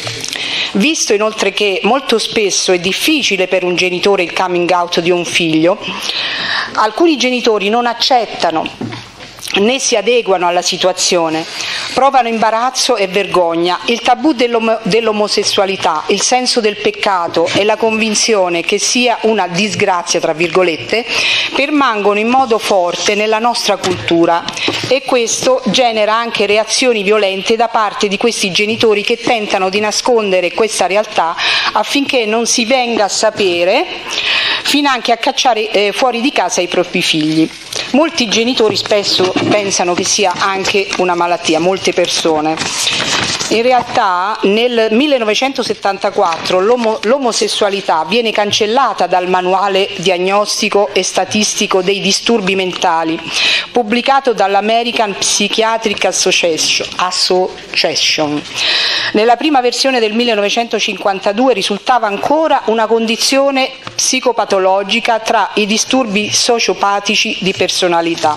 Visto inoltre che molto spesso è difficile per un genitore il coming out di un figlio, alcuni genitori non accettano né si adeguano alla situazione, provano imbarazzo e vergogna. Il tabù dell'om- dell'omosessualità, il senso del peccato e la convinzione che sia una disgrazia, tra virgolette, permangono in modo forte nella nostra cultura, e questo genera anche reazioni violente da parte di questi genitori che tentano di nascondere questa realtà affinché non si venga a sapere, finanche a cacciare eh, fuori di casa i propri figli. Molti genitori spesso pensano che sia anche una malattia, molte persone. In realtà nel millenovecentosettantaquattro l'omo- l'omosessualità viene cancellata dal manuale diagnostico e statistico dei disturbi mentali, pubblicato dall'American Psychiatric Association. Association. Nella prima versione del millenovecentocinquantadue risultava ancora una condizione psicopatologica tra i disturbi sociopatici di personalità.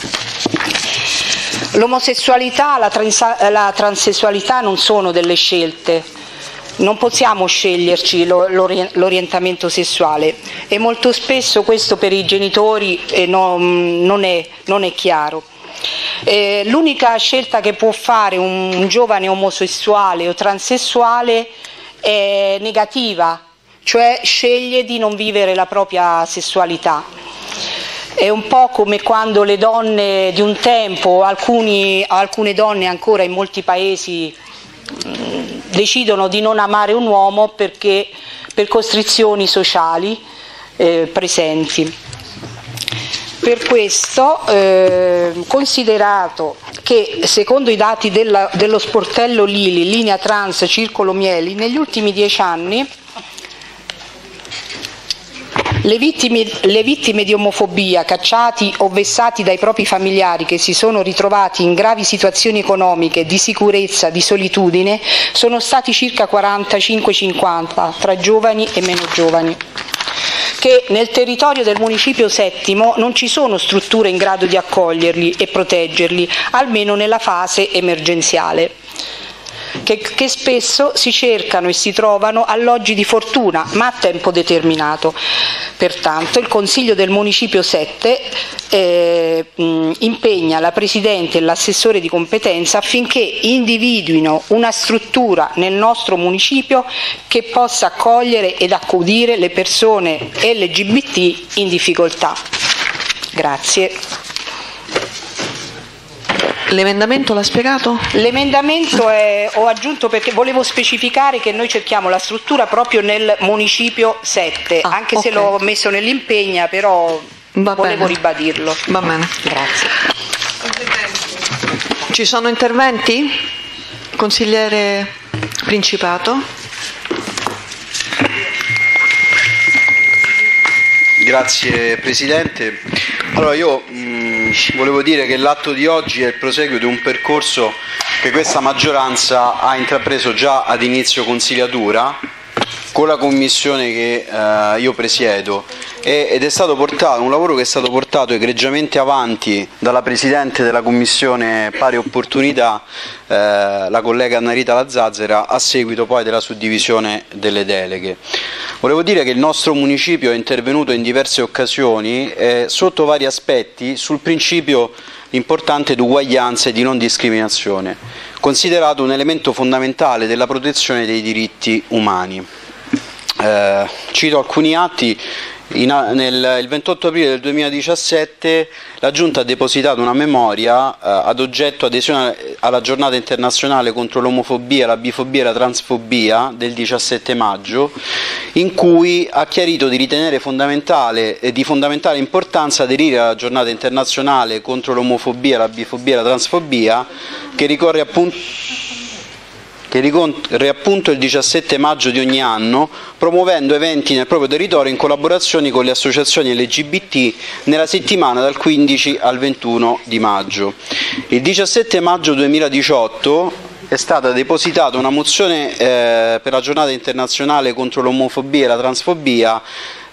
L'omosessualità, la, transa- la transessualità non sono delle scelte, non possiamo sceglierci lo- l'ori- l'orientamento sessuale, e molto spesso questo per i genitori eh, non, non, è, non è chiaro. Eh, l'unica scelta che può fare un, un giovane omosessuale o transessuale è negativa, cioè sceglie di non vivere la propria sessualità. È un po' come quando le donne di un tempo, alcuni, alcune donne ancora in molti paesi mh, decidono di non amare un uomo perché per costrizioni sociali eh, presenti. Per questo, eh, considerato che secondo i dati della, dello sportello Lili, Linea Trans Circolo Mieli, negli ultimi dieci anni Le vittime, le vittime di omofobia, cacciati o vessati dai propri familiari che si sono ritrovati in gravi situazioni economiche, di sicurezza, di solitudine, sono stati circa quarantacinque cinquanta, tra giovani e meno giovani. Che nel territorio del municipio settimo non ci sono strutture in grado di accoglierli e proteggerli, almeno nella fase emergenziale. Che, che spesso si cercano e si trovano alloggi di fortuna, ma a tempo determinato. Pertanto il Consiglio del Municipio sette eh, mh, impegna la Presidente e l'assessore di competenza affinché individuino una struttura nel nostro municipio che possa accogliere ed accudire le persone L G B T in difficoltà. Grazie. L'emendamento l'ha spiegato? L'emendamento è, ho aggiunto perché volevo specificare che noi cerchiamo la struttura proprio nel municipio sette, ah, anche okay. se l'ho messo nell'impegna, però Va volevo bene. ribadirlo. Va bene. Grazie. Ci sono interventi? Consigliere Principato. Grazie Presidente. Allora io mh, volevo dire che l'atto di oggi è il proseguo di un percorso che questa maggioranza ha intrapreso già ad inizio consigliatura con la commissione che eh, io presiedo, e, ed è stato portato un lavoro che è stato portato egregiamente avanti dalla Presidente della Commissione Pari Opportunità, eh, la collega Annarita La Zazzera, a seguito poi della suddivisione delle deleghe. Volevo dire che il nostro municipio è intervenuto in diverse occasioni eh, sotto vari aspetti sul principio importante di uguaglianza e di non discriminazione, considerato un elemento fondamentale della protezione dei diritti umani. Eh, cito alcuni atti. In, nel, il ventotto aprile del duemiladiciassette la Giunta ha depositato una memoria eh, ad oggetto adesione alla giornata internazionale contro l'omofobia, la bifobia e la transfobia del diciassette maggio, in cui ha chiarito di ritenere fondamentale e di fondamentale importanza aderire alla giornata internazionale contro l'omofobia, la bifobia e la transfobia, che ricorre appunto che ricorre appunto il diciassette maggio di ogni anno, promuovendo eventi nel proprio territorio in collaborazione con le associazioni L G B T nella settimana dal quindici al ventuno di maggio. Il diciassette maggio duemiladiciotto è stata depositata una mozione eh, per la giornata internazionale contro l'omofobia e la transfobia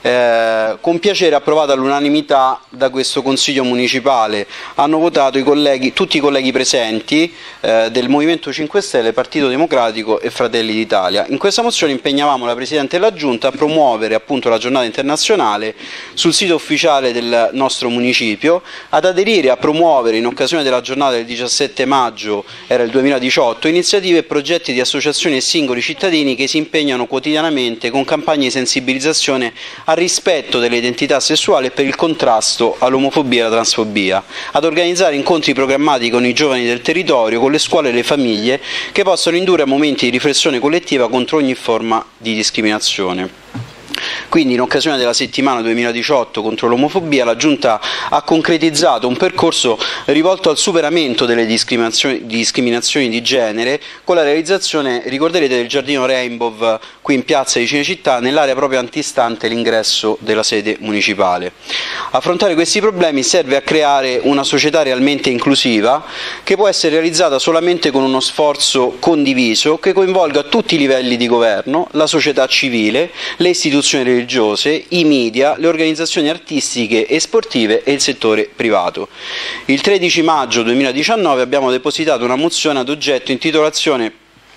eh, con piacere approvata all'unanimità da questo Consiglio Municipale. Hanno votato i colleghi, tutti i colleghi presenti eh, del Movimento cinque Stelle, Partito Democratico e Fratelli d'Italia. In questa mozione impegnavamo la Presidente e la Giunta a promuovere appunto la giornata internazionale sul sito ufficiale del nostro municipio, ad aderire a promuovere in occasione della giornata del diciassette maggio, era il duemiladiciotto, iniziative e progetti di associazioni e singoli cittadini che si impegnano quotidianamente con campagne di sensibilizzazione al rispetto delle identità sessuali e per il contrasto all'omofobia e alla transfobia, ad organizzare incontri programmati con i giovani del territorio, con le scuole e le famiglie, che possano indurre a momenti di riflessione collettiva contro ogni forma di discriminazione. Quindi in occasione della settimana duemiladiciotto contro l'omofobia la Giunta ha concretizzato un percorso rivolto al superamento delle discriminazioni, discriminazioni di genere con la realizzazione, ricorderete, del giardino Rainbow qui in piazza di Cinecittà, nell'area proprio antistante l'ingresso della sede municipale. Affrontare questi problemi serve a creare una società realmente inclusiva che può essere realizzata solamente con uno sforzo condiviso che coinvolga tutti i livelli di governo, la società civile, le istituzioni religiose, i media, le organizzazioni artistiche e sportive e il settore privato. Il tredici maggio duemiladiciannove abbiamo depositato una mozione ad oggetto intitolazione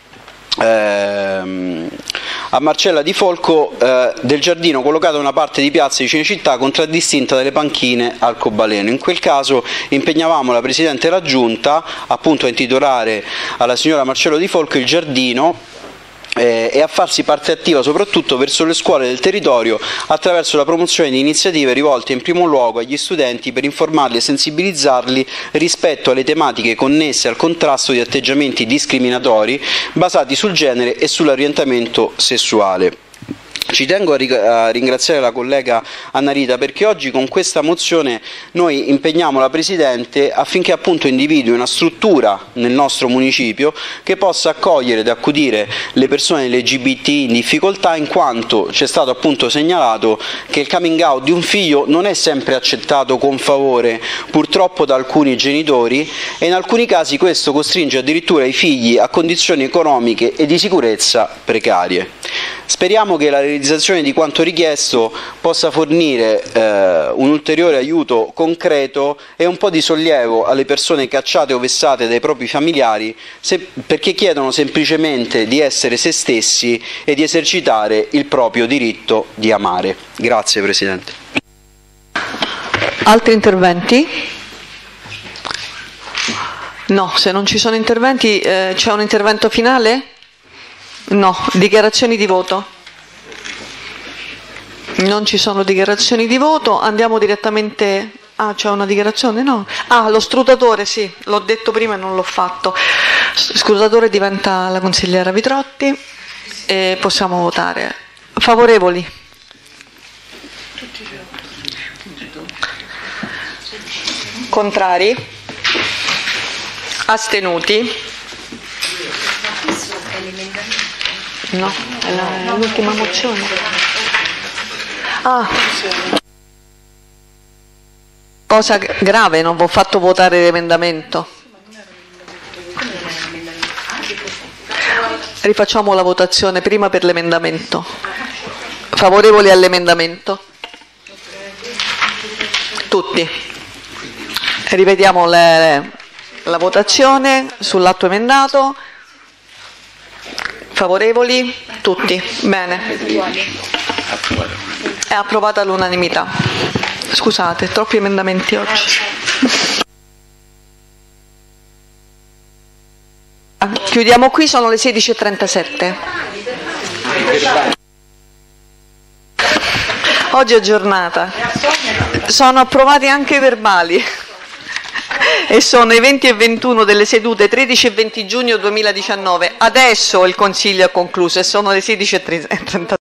ehm, a Marcella Di Folco eh, del giardino collocato in una parte di piazza di Cinecittà contraddistinta dalle panchine arcobaleno. In quel caso impegnavamo la Presidente e la Giunta appunto a intitolare alla signora Marcello Di Folco il giardino Eh, e a farsi parte attiva soprattutto verso le scuole del territorio attraverso la promozione di iniziative rivolte in primo luogo agli studenti per informarli e sensibilizzarli rispetto alle tematiche connesse al contrasto di atteggiamenti discriminatori basati sul genere e sull'orientamento sessuale. Ci tengo a ringraziare la collega Anna Rita perché oggi con questa mozione noi impegniamo la Presidente affinché appunto individui una struttura nel nostro municipio che possa accogliere ed accudire le persone L G B T in difficoltà, in quanto c'è stato appunto segnalato che il coming out di un figlio non è sempre accettato con favore purtroppo da alcuni genitori e in alcuni casi questo costringe addirittura i figli a condizioni economiche e di sicurezza precarie. Speriamo che la realizzazione di quanto richiesto possa fornire eh, un ulteriore aiuto concreto e un po' di sollievo alle persone cacciate o vessate dai propri familiari se, perché chiedono semplicemente di essere se stessi e di esercitare il proprio diritto di amare. Grazie Presidente. Altri interventi? No, se non ci sono interventi eh, c'è un intervento finale? No, dichiarazioni di voto? Non ci sono dichiarazioni di voto, andiamo direttamente... Ah, c'è una dichiarazione? No. Ah, lo scrutatore, sì, l'ho detto prima e non l'ho fatto. Scrutatore diventa la consigliera Vitrotti e possiamo votare. Favorevoli? Contrari? Astenuti? No, è l'ultima mozione. Ah, cosa grave, non vi ho fatto votare l'emendamento. Rifacciamo la votazione prima per l'emendamento. Favorevoli all'emendamento? Tutti. Ripetiamo le, la votazione sull'atto emendato. Favorevoli? Tutti. Bene. È approvata all'unanimità. Scusate, troppi emendamenti oggi. Chiudiamo qui, sono le sedici e trentasette. Oggi è giornata. Sono approvati anche i verbali. E sono i venti e ventuno delle sedute tredici e venti giugno duemiladiciannove. Adesso il Consiglio è concluso e sono le sedici e trenta.